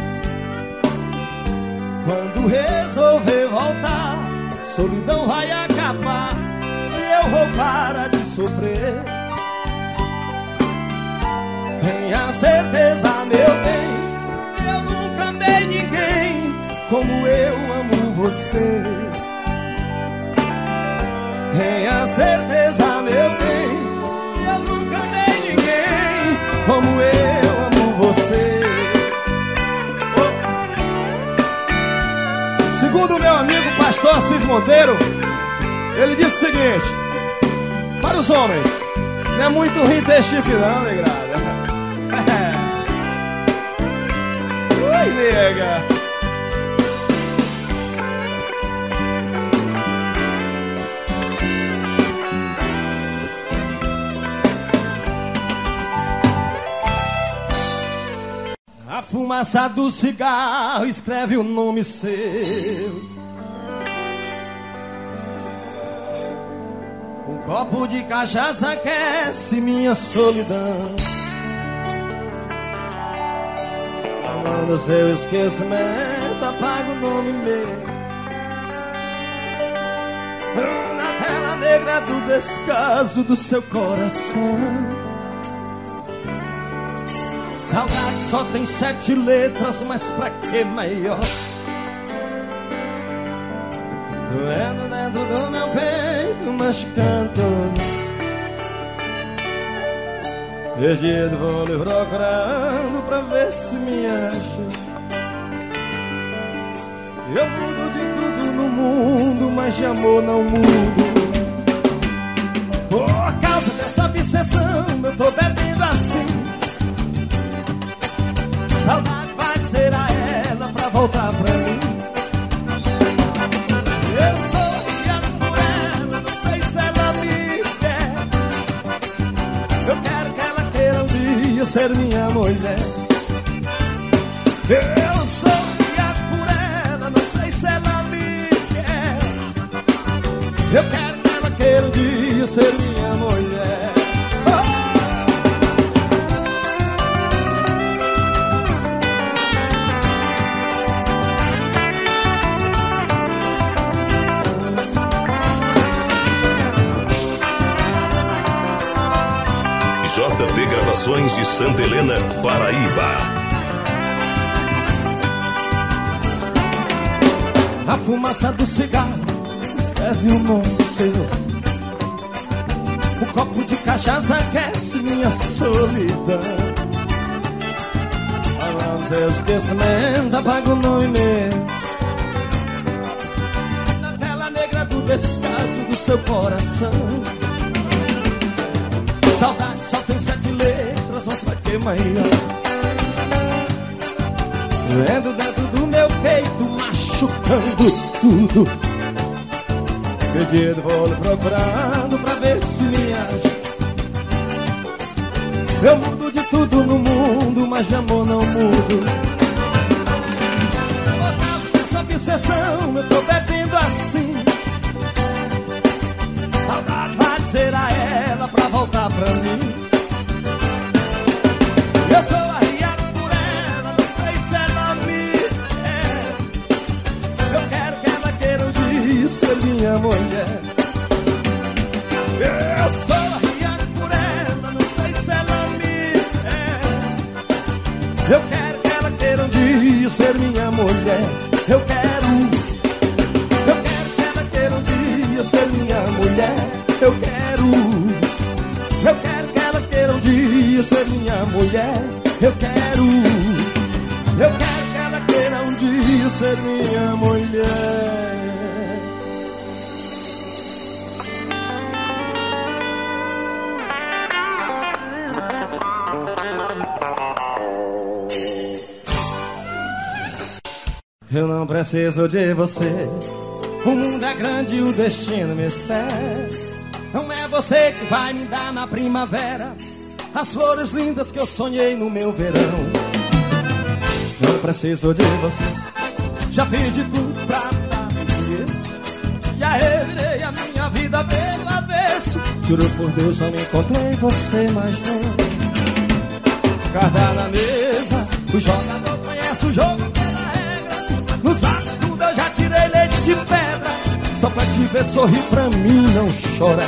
Quando resolver voltar, solidão vai acabar e eu vou parar de sofrer. Tenha certeza, meu bem, eu nunca amei ninguém como eu amo você. Tenha certeza, meu bem, eu nunca amei ninguém como eu amo você. Segundo meu amigo pastor Assis Monteiro, ele disse o seguinte: para os homens, não é muito ruim ter chifre não, negrada. Oi, nega. A fumaça do cigarro escreve o nome seu. Um copo de cachaça aquece minha solidão. Quando seu esquecimento apaga o nome meu na tela negra do descaso do seu coração. Saudade só tem 7 letras, mas pra que maior? Doendo dentro do meu peito, machucando. Perdido vou lhe procurando pra ver se me acha. Eu mudo de tudo no mundo, mas de amor não mudo. Por causa dessa obsessão, eu tô bebendo assim. Saudade vai dizer a ela pra voltar pra mim. Eu sorria por ela, não sei se ela me quer. Eu quero que ela queira um dia ser minha mulher. Eu sorria por ela, não sei se ela me quer. Eu quero que ela queira um dia ser minha mulher. JP Gravações de Santa Helena, Paraíba. A fumaça do cigarro escreve o nome seu. O copo de cachaça aquece minha solidão. Para seu esquecimento apaga o nome meu na tela negra do descaso do seu coração. Saudade só tem 7 letras, mas pra que maior? Doendo dentro do meu peito, machucando tudo. Perdido vou lhe procurando pra ver se me acha. Eu mudo de tudo no mundo, mas de amor não mudo. Por causa dessa obsessão, eu tô bebendo assim. Saudade vai dizer a ela pra voltar pra mim. Eu sou arriado por ela, não sei se ela me quer. Eu quero que ela queira um dia ser minha mulher. Eu sou arriado por ela, não sei se ela me quer. Eu quero que ela queira um dia ser minha mulher. Eu quero que ela queira um dia ser minha mulher. Eu quero que ela queira um dia dia ser minha mulher. Eu quero que ela queira um dia ser minha mulher. Eu não preciso de você, o mundo é grande e o destino me espera. Não é você que vai me dar na primavera as flores lindas que eu sonhei no meu verão. Não preciso de você, já fiz de tudo pra mudar isso. Já revirei a minha vida pelo avesso. Juro por Deus, não encontrei você mais não. Carta na mesa, o jogador conhece o jogo pela regra. Nos atos tudo eu já tirei leite de pedra, só pra te ver sorrir, pra mim não chorar.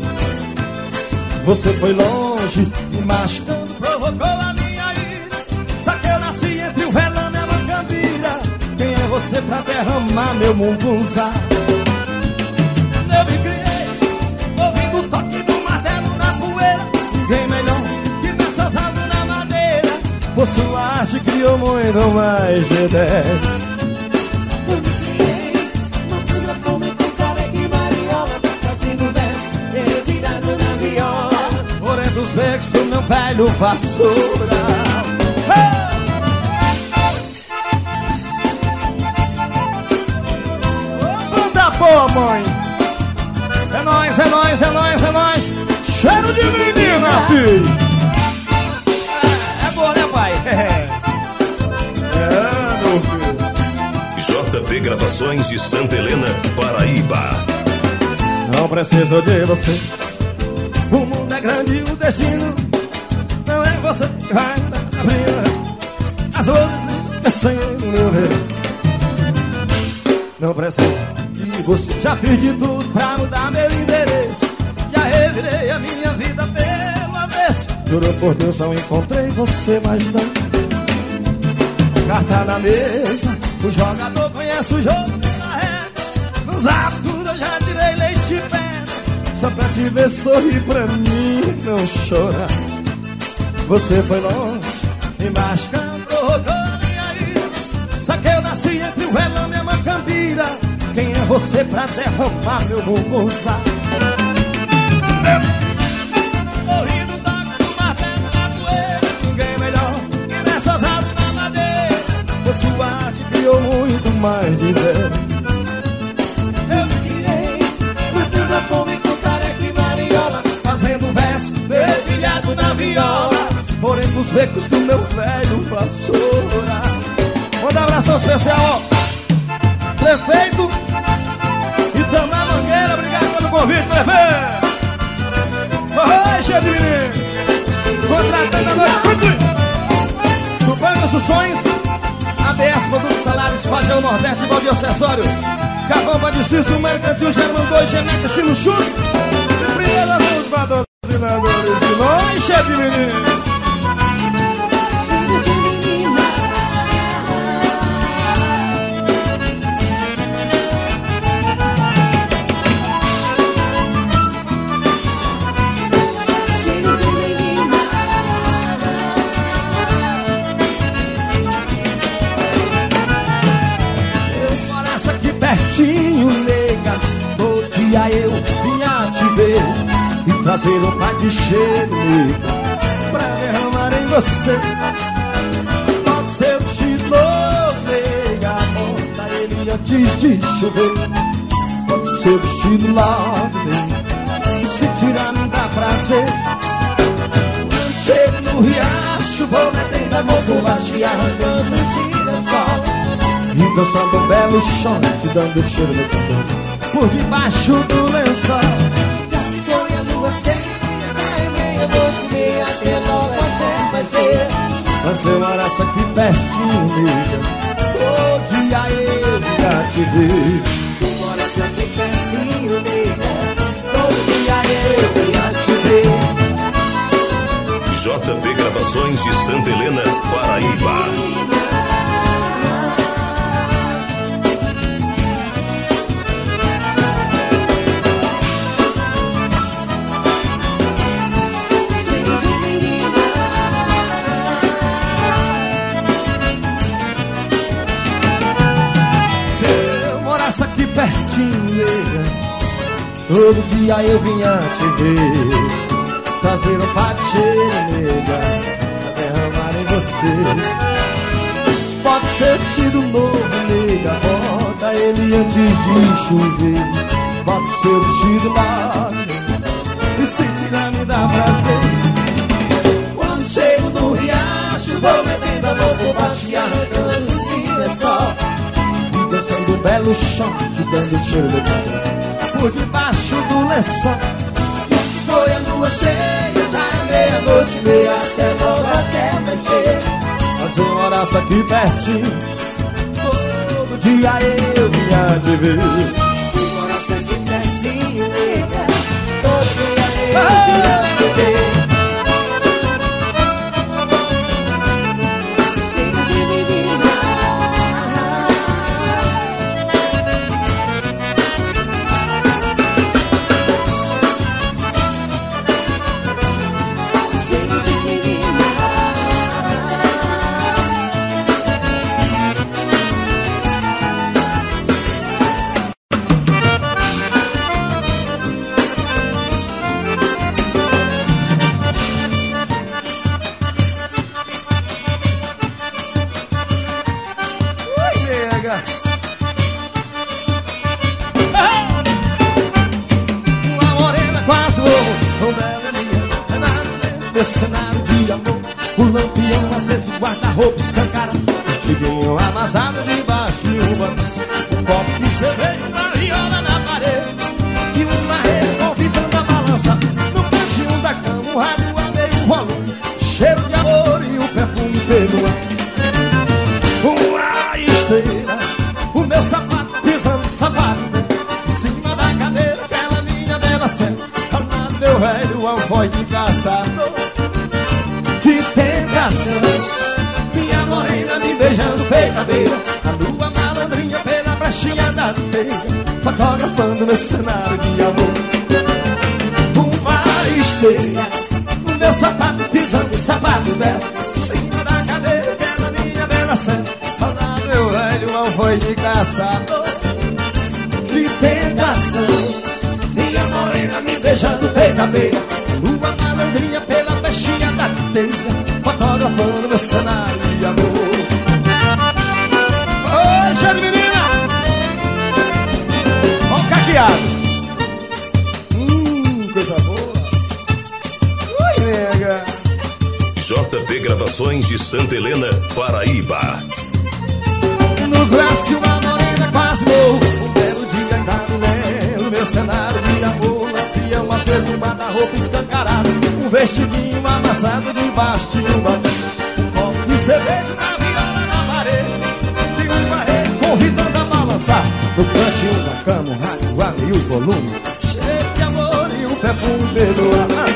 Você foi longe, me machucando, provocou a minha ira. Só que eu nasci entre o velame e a macambira. Quem é você pra derramar meu mungunzá? Eu me criei, ouvindo o toque do martelo na poeira. Ninguém melhor que nessas asas na madeira. Por sua arte criou muito mais de 10. Os becos do meu velho vassoura. Banda boa, mãe. É nóis, é nóis, é nóis, é nóis. Cheiro de menina, filho. É boa, né, pai? Meu filho. JB Gravações de Santa Helena, Paraíba. Não preciso de você, o mundo é grande e o destino não é você que vai dar a briga. As flores que sonhei no meu ver. Não preciso de você, já fiz de tudo pra mudar meu endereço. Já revirei a minha vida pelo avesso. Juro por Deus, não encontrei você mais não. Carta na mesa, o jogador conhece o jogo pela regra. Nos atos eu já tirei leite de pedra, só pra te ver sorrir, pra mim não chorar. Você foi longe, me machucando, provocou a minha ira. Só que eu nasci entre o velame e a macambira. Quem é você pra derramar meu mungunzá? Corri do toque do martelo na poeira. Ninguém melhor que nessas asas na madeira. Por sua arte criou muito mais de 10. Eu me tirei, matando a fome, fazendo verso, dedilhado na viola, por entre os becos do meu velho vassoura. Manda um abração especial, ó, prefeito e tamo na Mangueira. Obrigado pelo convite, prefeito. Oi, cheio de menino. Contratando a noite do Banco Suções, ABS, Produto Salário, Espajão Nordeste, Valdir Acessório, Cavamba de Cício, Mercantil, Germão 2, Geneca, estilo Chus. Primeiro dos patrocinadores de nós, chefe menino. Eu moro essa aqui pertinho, nega. Todo dia eu vinha te ver e trazer um par de cheiro, nega, pra derramar em você. Pode ser o X-Low, nega, bota ele antes de chover. Pode ser o vestido largo, nega, e se tirar me dá prazer. Chego no riacho, vou metendo a mão por baixo e arrancando o girassol, e dançando um belo shot, dando cheiro no cantão por debaixo do lençol. Já foi a lua cheia, já é meia-noite, meia até logo até vai ser. Mas eu moro aqui pertinho, nega, todo dia eu já te vi. Você mora aqui pertinho, nega, todo dia eu já te vi. JB Gravações de Santa Helena, Paraíba. Todo dia eu vinha te ver, trazer um par de cheiro, nega, pra derramar em você. Pode ser vestido novo, nega, bota ele antes de chover. Pode ser vestido lá, e se tirar me dá prazer. Quando chego no riacho, vou metendo a mão por baixo e arrancando o lençol. E dançando um belo chão, te dando o cheiro do pão por debaixo do lençol. Se foi a lua cheia, já é meia-noite e meia, até logo até vai ser. Fazer uma oração aqui pertinho, todo dia eu vinha te ver. Uma oração aqui pertinho, nega, todo dia eu vinha te ver. Cenário de amor, o lampião aceso, guarda-roupa escancarado, chiguinho amassado debaixo de uma, um copo de cerveja, uma viola na parede e uma rede convidando a balança. No cantinho da cama, o rádio a meio volume, cheiro de amor e o perfume pelo ar. Uma esteira, o meu sapato pisando sapato, em cima da cadeira, aquela minha bela cena, ao lado meu velho alfoz de caçador. Que tentação, minha morena me beijando feita beira, a lua malandrinha pela brechinha da telha, fotografando meu cenário de amor. Uma esteira, o meu sapato pisando o sapato dela, em cima da cadeira, aquela minha bela cena, ao lado meu velho alfoz de caçador. Que tentação, minha morena me beijando feita beira, a lua malandrinha pela brechinha da telha, fotografando meu cenário de amor. Oi, cheiro menina! Ó o caqueado. Coisa boa. Oi, nega. JB Gravações de Santa Helena, Paraíba. Nos braços uma morena quase morro, um belo dia ainda me lembro, meu cenário de amor, lampião aceso, um guarda-roupa escancarado, um vestidinho amassado debaixo de uma, um copo de cerveja na viola na parede e uma rede convidando a balançar. No cantinho da cama, um rádio a meio volume, cheio de amor e um perfume pelo ar.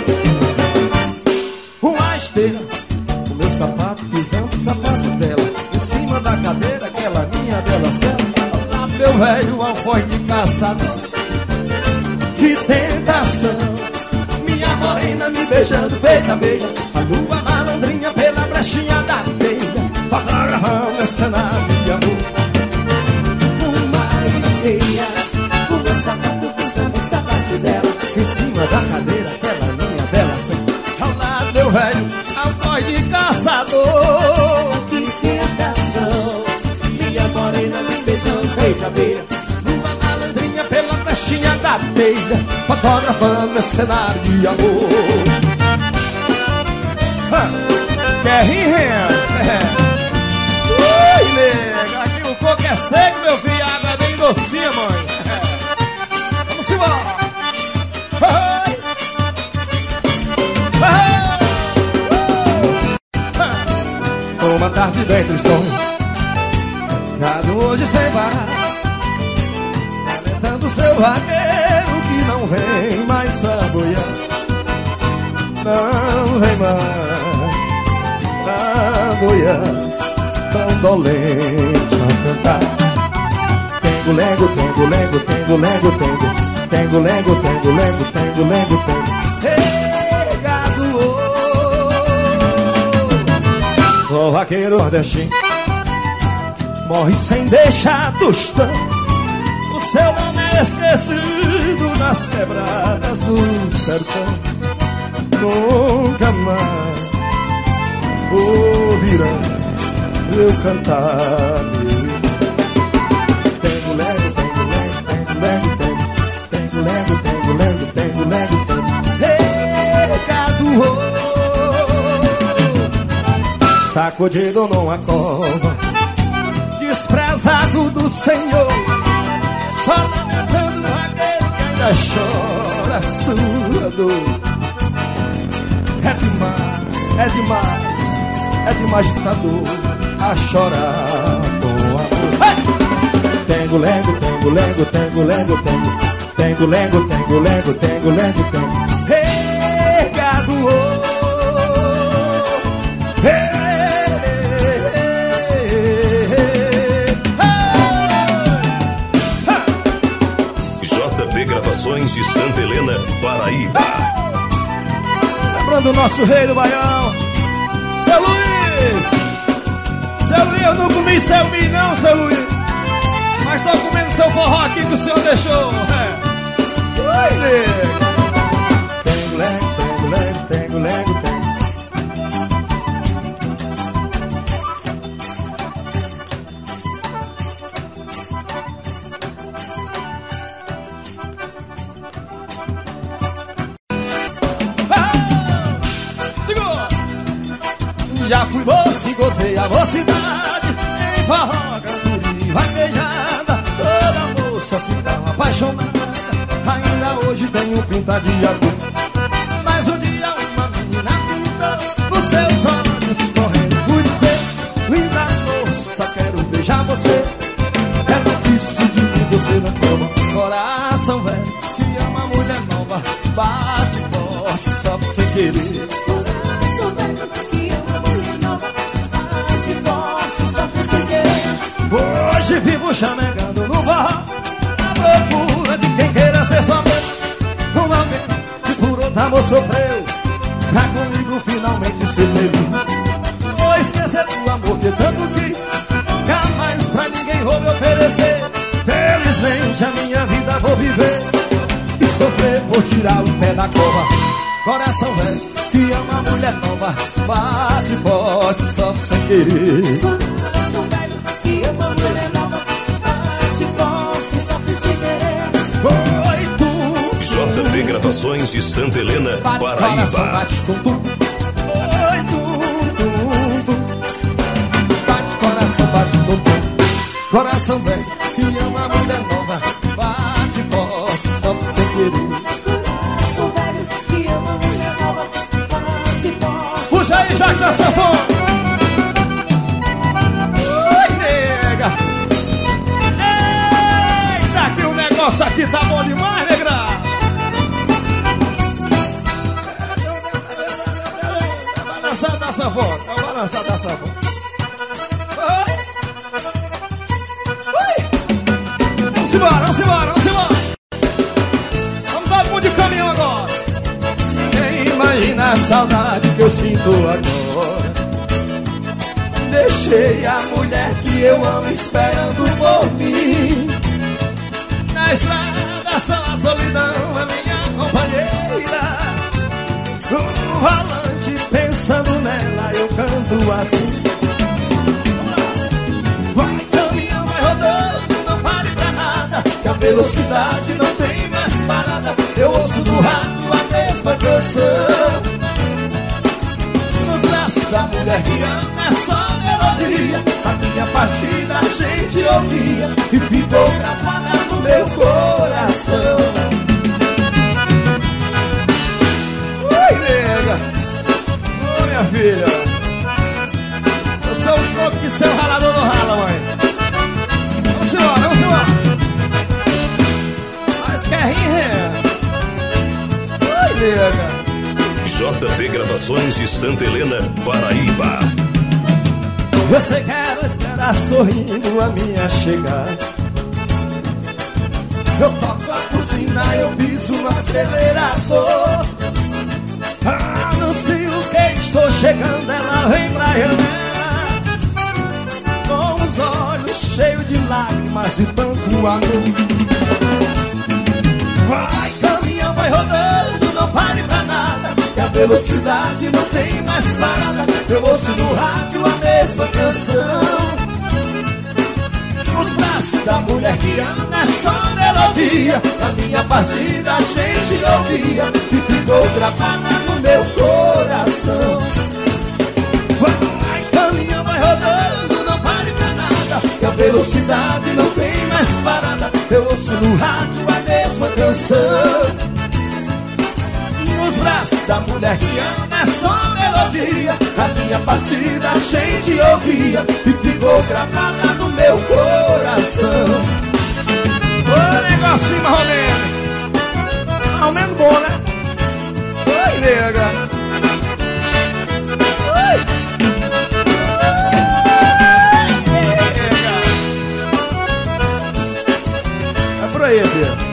Uma esteira, o meu sapato pisando o sapato dela, em cima da cadeira, aquela minha bela cela, ao lado meu velho alfoz de caçador. Que tentação, minha morena me beijando feita beija, a lua malandrinha pela brechinha da telha, fotografando meu cenário de amor. Uma esteira, o meu sapato pisando o sapato dela, Em cima da cadeira, aquela minha bela cena, ao lado meu velho alfoz de caçador. que tentação, minha morena me beijando feita beira, Lua malandrinha pela brechinha da telha, fotografando meu cenário de amor. Quer rir, Ui, nega, aqui o coco é seco, meu filho, a água é bem docinha, mãe. Vamos embora. Uma tarde bem tristonha, gado hoje sem parar, lamentando seu vaqueiro que não vem mais saboiar. Não vem mais saboiar, tão dolente a cantar. Tengo, lego, tengo, lego, tengo, lego, tengo, tengo, lego, tengo, lego, tengo, lego, tengo. Ei, gado, oh, o vaqueiro nordestino morre sem deixar tostão. O seu nome é esquecido nas quebradas do sertão. Nunca mais ouvirão eu cantar. Tengo lego, tengo lego, tengo lego, tengo lego, tengo lego, tengo lego, tengo recado. Sacudido numa cova, desprezado do Senhor, só lamentando aquele que ainda chora a sua dor. É demais, é demais, é demais tanta dor a chorar com amor. Hey! Tengo lego, tengo lego, tengo lego, tengo lego, tengo lego, tengo lego, tengo regado. JB Gravações de Santa Helena, Paraíba. Lembrando o nosso rei do Baião, Seu Luiz. Seu Luiz, eu não comi seu milho não, seu Luiz, mas tô comendo seu forró aqui que o senhor deixou. Oi, nego. Tengo lego, tengo lego, tengo lego, tengo. Já fui moço e gozei a mocidade, em forró, cantoria e vaquejada. Toda moça fica apaixonada, ainda hoje tenho pinta de adulto. Mas um dia uma menina pintou os seus olhos correndo. Fui dizer, linda moça, quero beijar você. Ela disse de mim, você não toma. Coração velho que ama mulher nova, bate forte só sem querer. Hoje vivo chamegando no forró, à procura de quem queira ser só meu. Um alguém que por outro amor sofreu, pra comigo finalmente ser feliz. Vou esquecer do amor que tanto quis, nunca mais pra ninguém vou me oferecer. Felizmente a minha vida vou viver e sofrer por tirar o pé da cova. Coração velho que ama mulher nova, bate forte, sofre sem querer. JB Gravações de Santa Helena, Paraíba. Bate coração, bate tum-tum. Coração velho que ama mulher nova, bate forte, só pra sem querer. Coração velho que ama mulher nova, bate forte. Puxa aí, Jackson Sanfona. Oi, nega. Eita, que o negócio aqui tá bom demais, negra. Balançar da sanfona, é o balançar da sanfona. Oi. Vamos embora, vamos embora, vamos embora. Vamos dar um monte de caminhão agora. Quem imagina a saudade que eu sinto agora. Deixei a mulher que eu amo esperando por mim. Na estrada só a solidão é minha companheira. No volante pensando nela eu canto assim. Vai caminhão, vai rodando, não pare pra nada, que a velocidade não tem mais parada. Eu ouço no rádio a mesma canção. Nos braços da mulher que ama é só melodia. A minha partida a gente ouvia e ficou gravada no meu coração. Oi, nega. Oi, minha filha. Eu sou um pouco que seu ralador não rala, mãe. Vamos embora, vamos embora. Mas quer rir? Oi, nega. JB Gravações de Santa Helena, Paraíba. Você quer esperar sorrindo a minha chegada. Eu toco a buzina, eu piso no acelerador. Anuncio que estou chegando, ela vem pra janela com os olhos cheio de lágrimas e tanto amor. Vai, caminhão, vai rodando, não pare pra nada, que a velocidade não tem mais parada. Eu ouço no rádio a mesma canção. Nos braços da mulher que ama é só melodia. Na minha partida a gente ouvia e ficou gravada no meu coração. Vai, caminhão, vai rodando, não pare pra nada, que a velocidade não tem mais parada. Eu ouço no rádio a mesma canção. Nos braços da mulher que ama é só melodia. A minha partida a gente ouvia e ficou gravada no meu coração. Ô, negocinho mais ou menos bom, né? Oi, nega. Oi. É por aí, filho.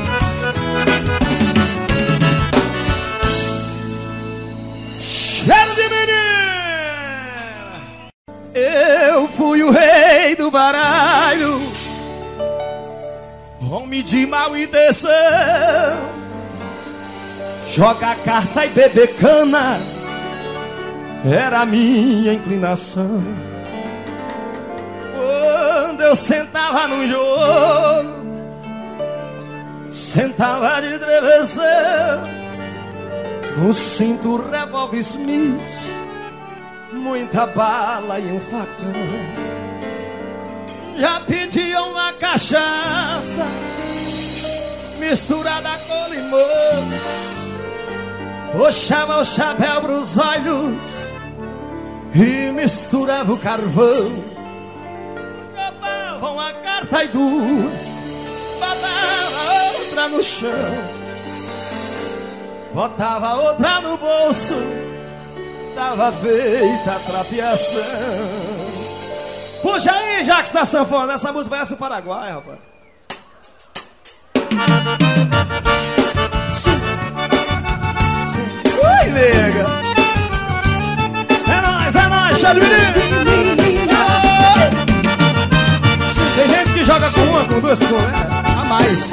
Eu fui o rei do baralho, homem de mal intenção. Jogar carta e beber cana era a minha inclinação. Quando eu sentava no jogo, sentava de travessão, no cinto revólver Smith, muita bala e um facão. Já pedia uma cachaça misturada com limão, puxava o chapéu pros olhos e misturava o carvão. Jogava uma carta e duas, botava outra no chão, botava outra no bolso, tava feita a trapeação. Puxa aí, Jacques da sanfona, essa música parece o Paraguai, rapaz. Ui, nega. É nóis, cheio de menino. Tem gente que joga com uma, com duas, com a mais.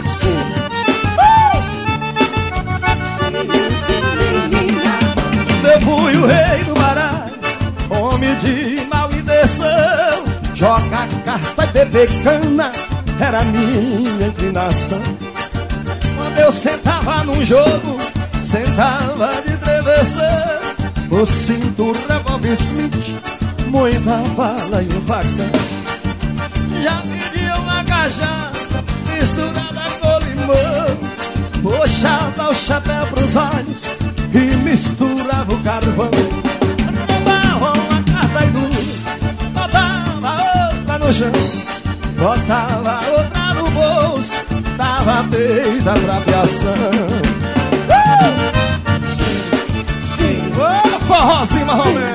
Eu fui o rei do baralho, homem de mal intenção. Jogar carta e beber cana era a minha inclinação. Quando eu sentava num jogo, sentava de travessão, o cinto revólver Smith, muita bala e um facão. Já pedia uma cachaça misturada com limão, puxava o chapéu pros olhos e misturava o carvão. Roubava uma carta e duas, botava outra no chão, botava outra no bolso, tava feita a trapeação. Sim, ô forrozinho marromé.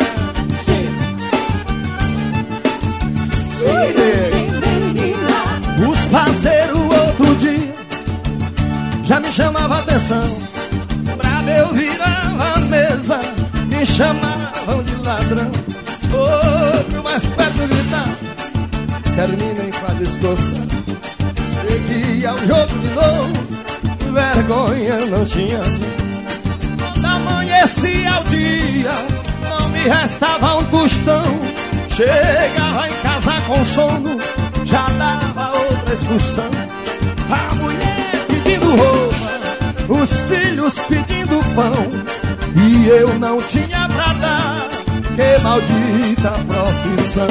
Os parceiros outro dia já me chamava atenção. Eu virava a mesa, me chamavam de ladrão. Outro mais perto gritava, terminem com a discussão. Seguia o jogo de novo, vergonha não tinha. Quando amanhecia o dia, não me restava um tostão. Chegava em casa com sono, já dava outra excursão. A mulher pedindo roupa, os filhos pedindo pão, e eu não tinha pra dar, que maldita profissão.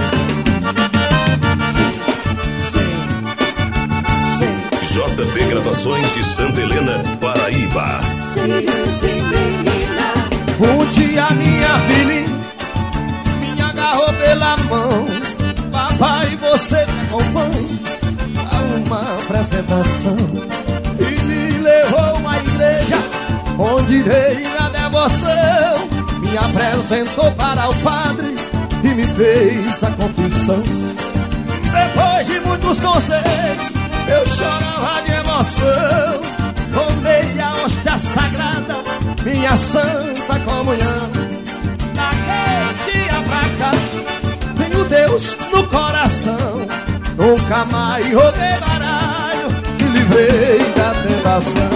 JB Gravações de Santa Helena, Paraíba. Um dia minha filhinha me agarrou pela mão. Papai, você me acompanha a uma apresentação. E me levou à igreja, onde irei na devoção. Me apresentou para o padre e me fez a confissão. Depois de muitos conselhos, eu chorava de emoção. Tomei a hóstia sagrada, minha santa comunhão. Daquele dia pra cá, tenho Deus no coração. Nunca mais rodei baralho, me livrei da tentação.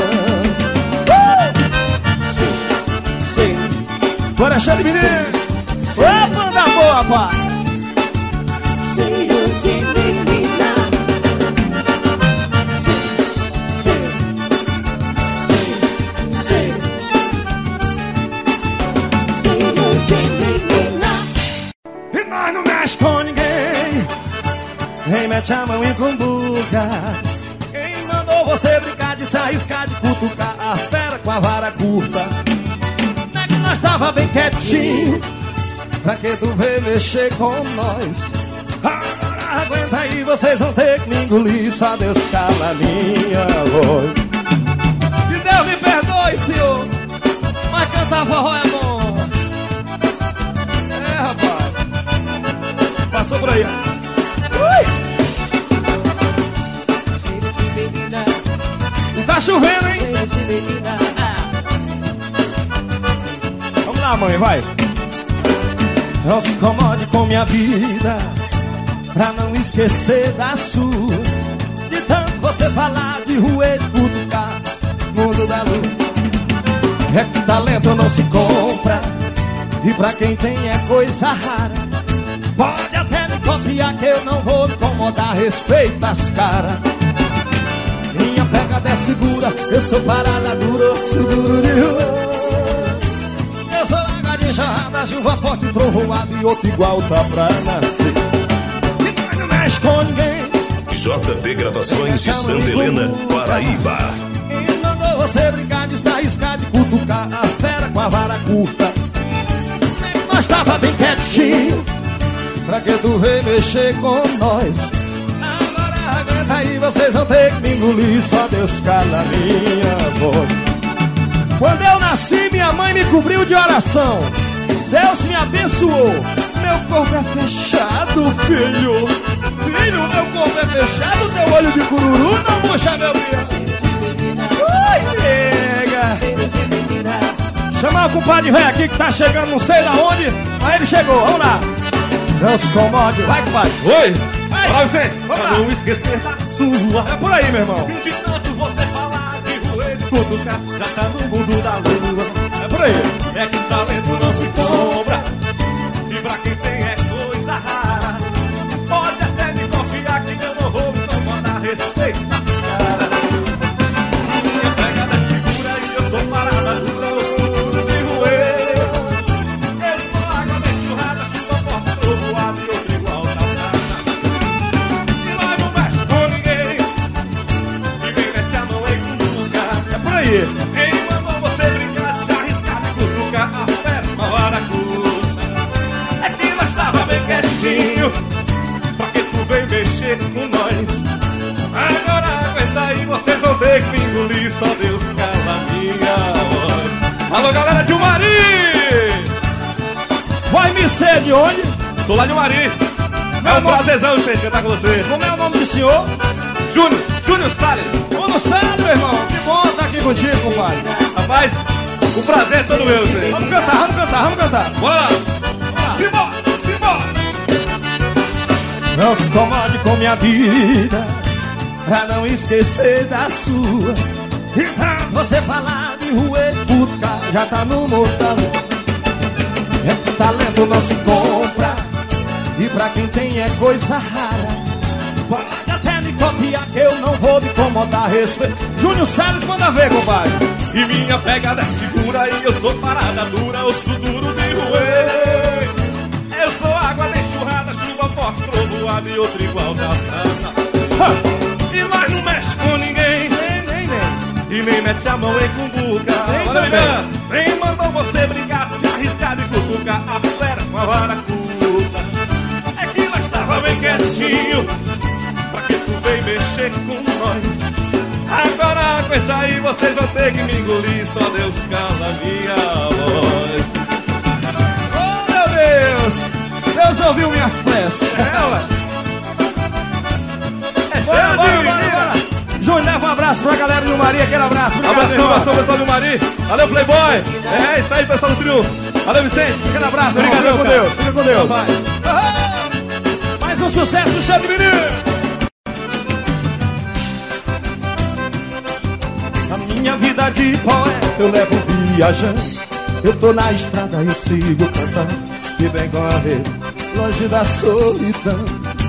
Sim. Bora, Xande Menino! Ô, banda boa, pá! Cheio de menina. Sim. Cheio de menina. E nós não mexe com ninguém. Quem mete a mão em cumbuca. Quem mandou você brincar de se arriscar, de cutucar a fera com a vara curta? Não é que nós tava bem quietinho, pra que tu veio mexer com nós? Agora aguenta aí, vocês vão ter que me engolir. Só Deus cala a minha voz. Que Deus me perdoe, senhor, mas cantar forró é bom. É, rapaz. Passou por aí, ó. Ui! Cheio de menina. Tá chovendo, hein? Cheio de menina. Vamos lá, mãe, vai. Não se incomode com minha vida, pra não esquecer da sua. De tanto você falar de rua, de cutucar, mundo da luz. É que talento não se compra, e pra quem tem é coisa rara. Pode até me confiar que eu não vou me incomodar, respeita as caras. Minha pegada é segura, eu sou parada dura, osso duro de rua. Eu sou água de enxurrada, chuva forte, trovoada e outro igual tá pra nascer. E nós não mexe com ninguém. JB Gravações de Santa Helena, Paraíba. Quem mandou você brincar de se arriscar, de cutucar a fera com a vara curta? Nós tava bem quietinho, pra que tu veio mexer com nós? Agora aguenta aí, vocês vão ter que me engolir. Só Deus cala a minha voz. Quando eu nasci, minha mãe me cobriu de oração. Deus me abençoou. Meu corpo é fechado, filho. Filho, meu corpo é fechado. Teu olho de cururu não puxa meu filho. Ui, nega. Chamar o compadre velho aqui que tá chegando não sei da onde. Aí ele chegou, vamos lá. Não se incomode, vai, compadre. Oi! Vai. Fala, Vicente! Vamos Pra lá. não esquecer da sua. É por aí, meu irmão. De tanto você falar de roer, de cutucar, já tá no mundo da lua. É por aí. É que talento não se compra, e pra quem tem é coisa rara. Pode até me confiar que eu não vou me incomodar, respeito nas caras. Minha pegada é segura e eu sou parada dura, eu sou duro de roer. Eu sou água bem enxurrada, chuva forte, trovoada e outro igual da praça. E nós não mexe com ninguém, e nem mete a mão em cumbuca. É por aí. Quem mandou você brincar, se arriscar, de cutucar a fera, uma vara curta? É que nós tava bem quietinho, pra que tu veio mexer com nós? Agora aguenta aí, vocês vão ter que me engolir. Só Deus cala a minha voz. Alô, galera de Umari! Vai me ser de onde? Sou lá de Umari. É um prazerzão, gente, cantar com você. Como é o nome do senhor? Júnior Salles. Ô, não sabe, meu irmão. Que bom estar aqui contigo, compadre. Rapaz, o prazer é todo meu, gente. Vamos cantar, vamos cantar, vamos cantar. Bora lá! Simbora, simbora! Não se incomode com minha vida, pra não esquecer da sua. E pra você falar de rua e puta, já tá no mortal. É que talento não se compra, e pra quem tem é coisa rara. Pode até me copiar que eu não vou me incomodar, respeito. Júnior Salles, manda ver, compadre. E minha pegada é segura e eu sou parada dura, osso duro de roer. Eu sou água bem enxurrada, chuva forte, trovoada e outro igual da praça. E nós não mexe com ninguém, Nem. e nem mete a mão em cumbuca. Nem Olha, também. menina, nem mandou você brincar, se arriscar de cutucar a fera com a vara curta. É que nós tava bem quietinho, pra que tu veio mexer com nós? Agora aguenta aí, vocês vão ter que me engolir. Só Deus cala a minha voz. Oh, meu Deus! Deus ouviu minhas preces. É, ué. É Bora, cheio bora, de bora, menina. bora. Júnior, leva um abraço pra galera de Maria, aquele abraço. Obrigado, Abração, irmão. abração, pessoal do Mari. Valeu, Playboy. É isso aí, pessoal do Trio. Valeu, Vicente. Aquele abraço, Obrigado, fica com cara. Deus, fica com Deus. Vai. Mais um sucesso do Xande Menino. vida de poeta eu levo viajando. Eu tô na estrada e eu sigo cantando. E bem com a rede, longe da solidão.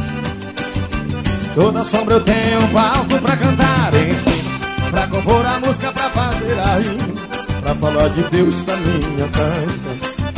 Toda sombra eu tenho um palco pra cantar em cima, pra compor a música, pra fazer a rima, pra falar de Deus da minha canção.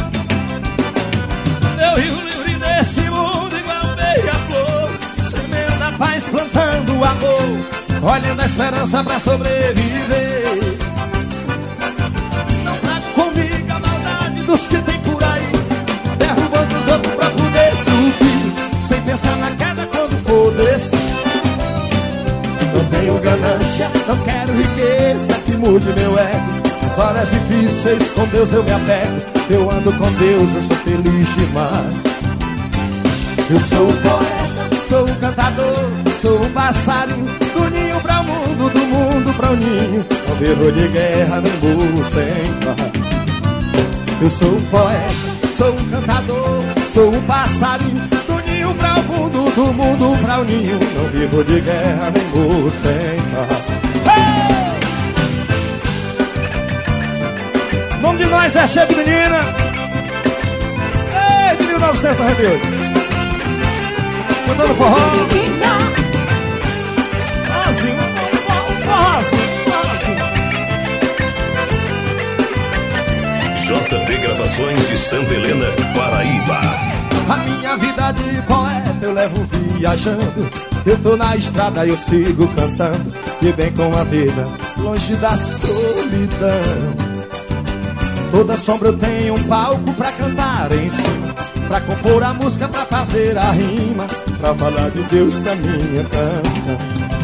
Eu rio livre desse mundo igual beija-flor, semeando a paz, plantando o amor, olhando a esperança pra sobreviver. Não trago comigo a maldade dos que tem por aí, derrubando os outros pra poder subir, sem pensar na queda quando for descer. Não tenho ganância, não quero riqueza que mude meu ego. Nas horas difíceis com Deus eu me apego. Eu ando com Deus, eu sou feliz demais. Eu sou um poeta, sou um cantador, sou um passarinho, do ninho pra o mundo, do mundo pra o ninho. Não vivo de guerra, nem burro sem paz. Eu sou um poeta, sou um cantador, sou um passarinho, do ninho pra o mundo, do mundo pra o ninho. Não vivo de guerra, nem burro sem paz. O nome de nós é Chefe Menina. Ei, de 1998. Cantando forró. Assim, JB Gravações de Santa Helena, Paraíba. A minha vida de poeta eu levo viajando. Eu tô na estrada e eu sigo cantando. E bem com a vida, longe da solidão. Toda sombra eu tenho um palco pra cantar em cima, pra compor a música, pra fazer a rima, pra falar de Deus da minha canção.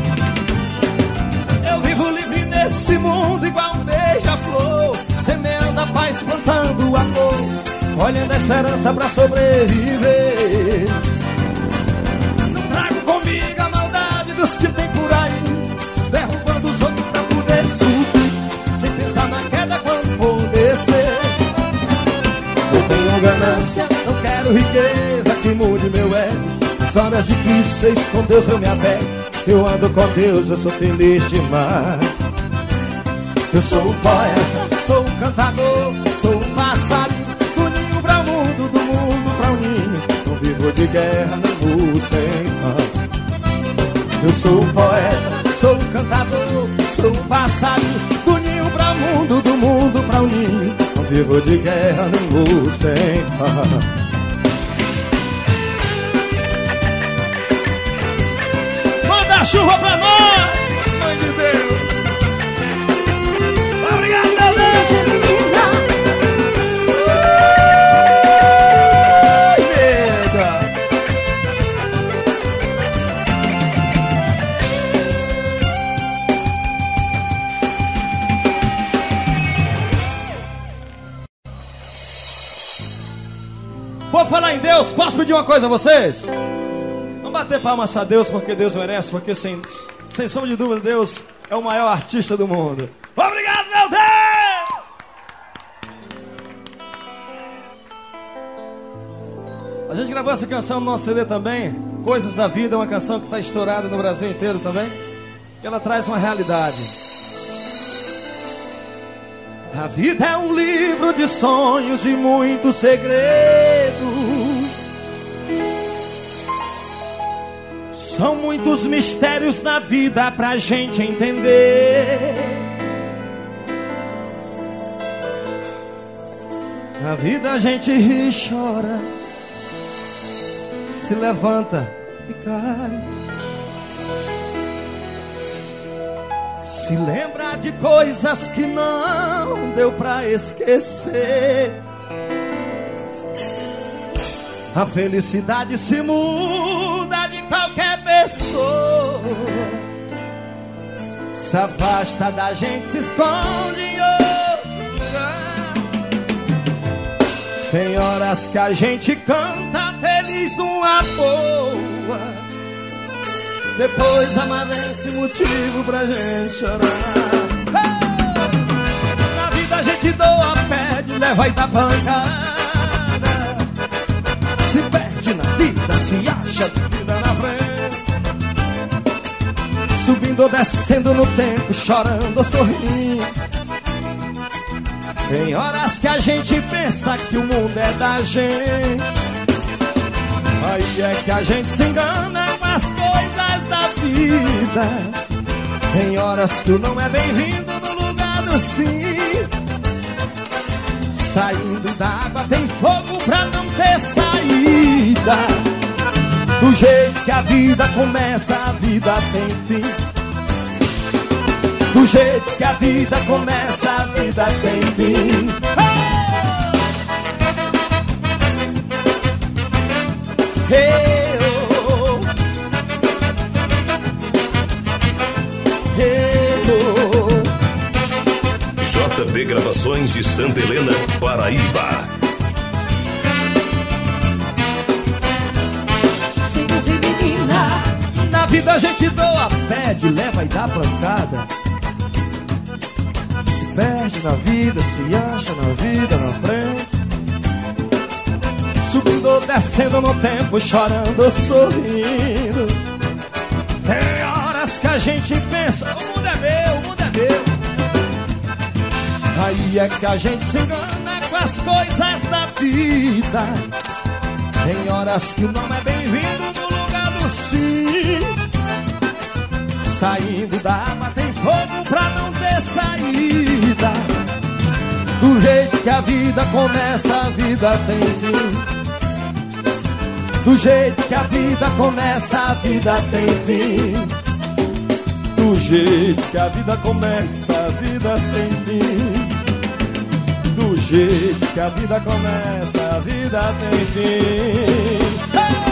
Eu vivo livre nesse mundo igual um beija-flor, semeando a paz, plantando o amor, olhando a esperança pra sobreviver. Não trago comigo a maldade dos que tem por aí, derrubando os outros pra poder subir, sem pensar na queda quando for descer. Eu tenho ganância, não quero riqueza que mude meu ego. Nas horas difíceis com Deus eu me apego. Eu ando com Deus, eu sou feliz demais. Eu sou um poeta, sou um cantador, sou um passarinho, do ninho pra o mundo, do mundo pra o ninho. Não vivo de guerra, não vou sem paz. Eu sou um poeta, sou um cantador, sou um passarinho, do ninho pra o mundo, do mundo pra o ninho. Não vivo de guerra, não vou sem paz. Manda chuva pra nós, Mãe de Deus. Obrigado, meu Deus. Vou falar em Deus, posso pedir uma coisa a vocês? Não bater palmas a Deus porque Deus merece, porque sem sombra de dúvida Deus é o maior artista do mundo. Obrigado, meu Deus! A gente gravou essa canção no nosso CD também, Coisas da Vida, uma canção que está estourada no Brasil inteiro também, e ela traz uma realidade. A vida é um livro de sonhos e muitos segredos. São muitos mistérios na vida pra gente entender. Na vida a gente ri e chora, se levanta e cai, se lembra de coisas que não deu pra esquecer. A felicidade se muda de qualquer pessoa, se afasta da gente, se esconde em outro lugar. Tem horas que a gente canta feliz numa boa, depois amanhece motivo pra gente chorar. Na vida a gente doa, pede, leva e dá pancada, se perde na vida, se acha de vida na frente, subindo ou descendo no tempo, chorando ou sorrindo. Tem horas que a gente pensa que o mundo é da gente. Aí é que a gente se engana com as coisas da vida. Tem horas que o não é bem-vindo no lugar do sim. Saindo da água tem fogo pra não ter saída. Do jeito que a vida começa, a vida tem fim. Do jeito que a vida começa, a vida tem fim. Hey, oh. Hey, oh. JB Gravações de Santa Helena, Paraíba. Na vida a gente doa, pede, leva e dá pancada. Se perde na vida, se acha na vida, na frente. Subindo ou descendo no tempo, chorando ou sorrindo. Tem horas que a gente pensa, o mundo é meu, o mundo é meu. Aí é que a gente se engana com as coisas da vida. Tem horas que o não é bem-vindo no lugar do sim. Saindo da água tem fogo pra não ter saída. Do jeito que a vida começa, a vida tem fim. Do jeito que a vida começa, a vida tem fim. Do jeito que a vida começa, a vida tem fim. Do jeito que a vida começa, a vida tem fim.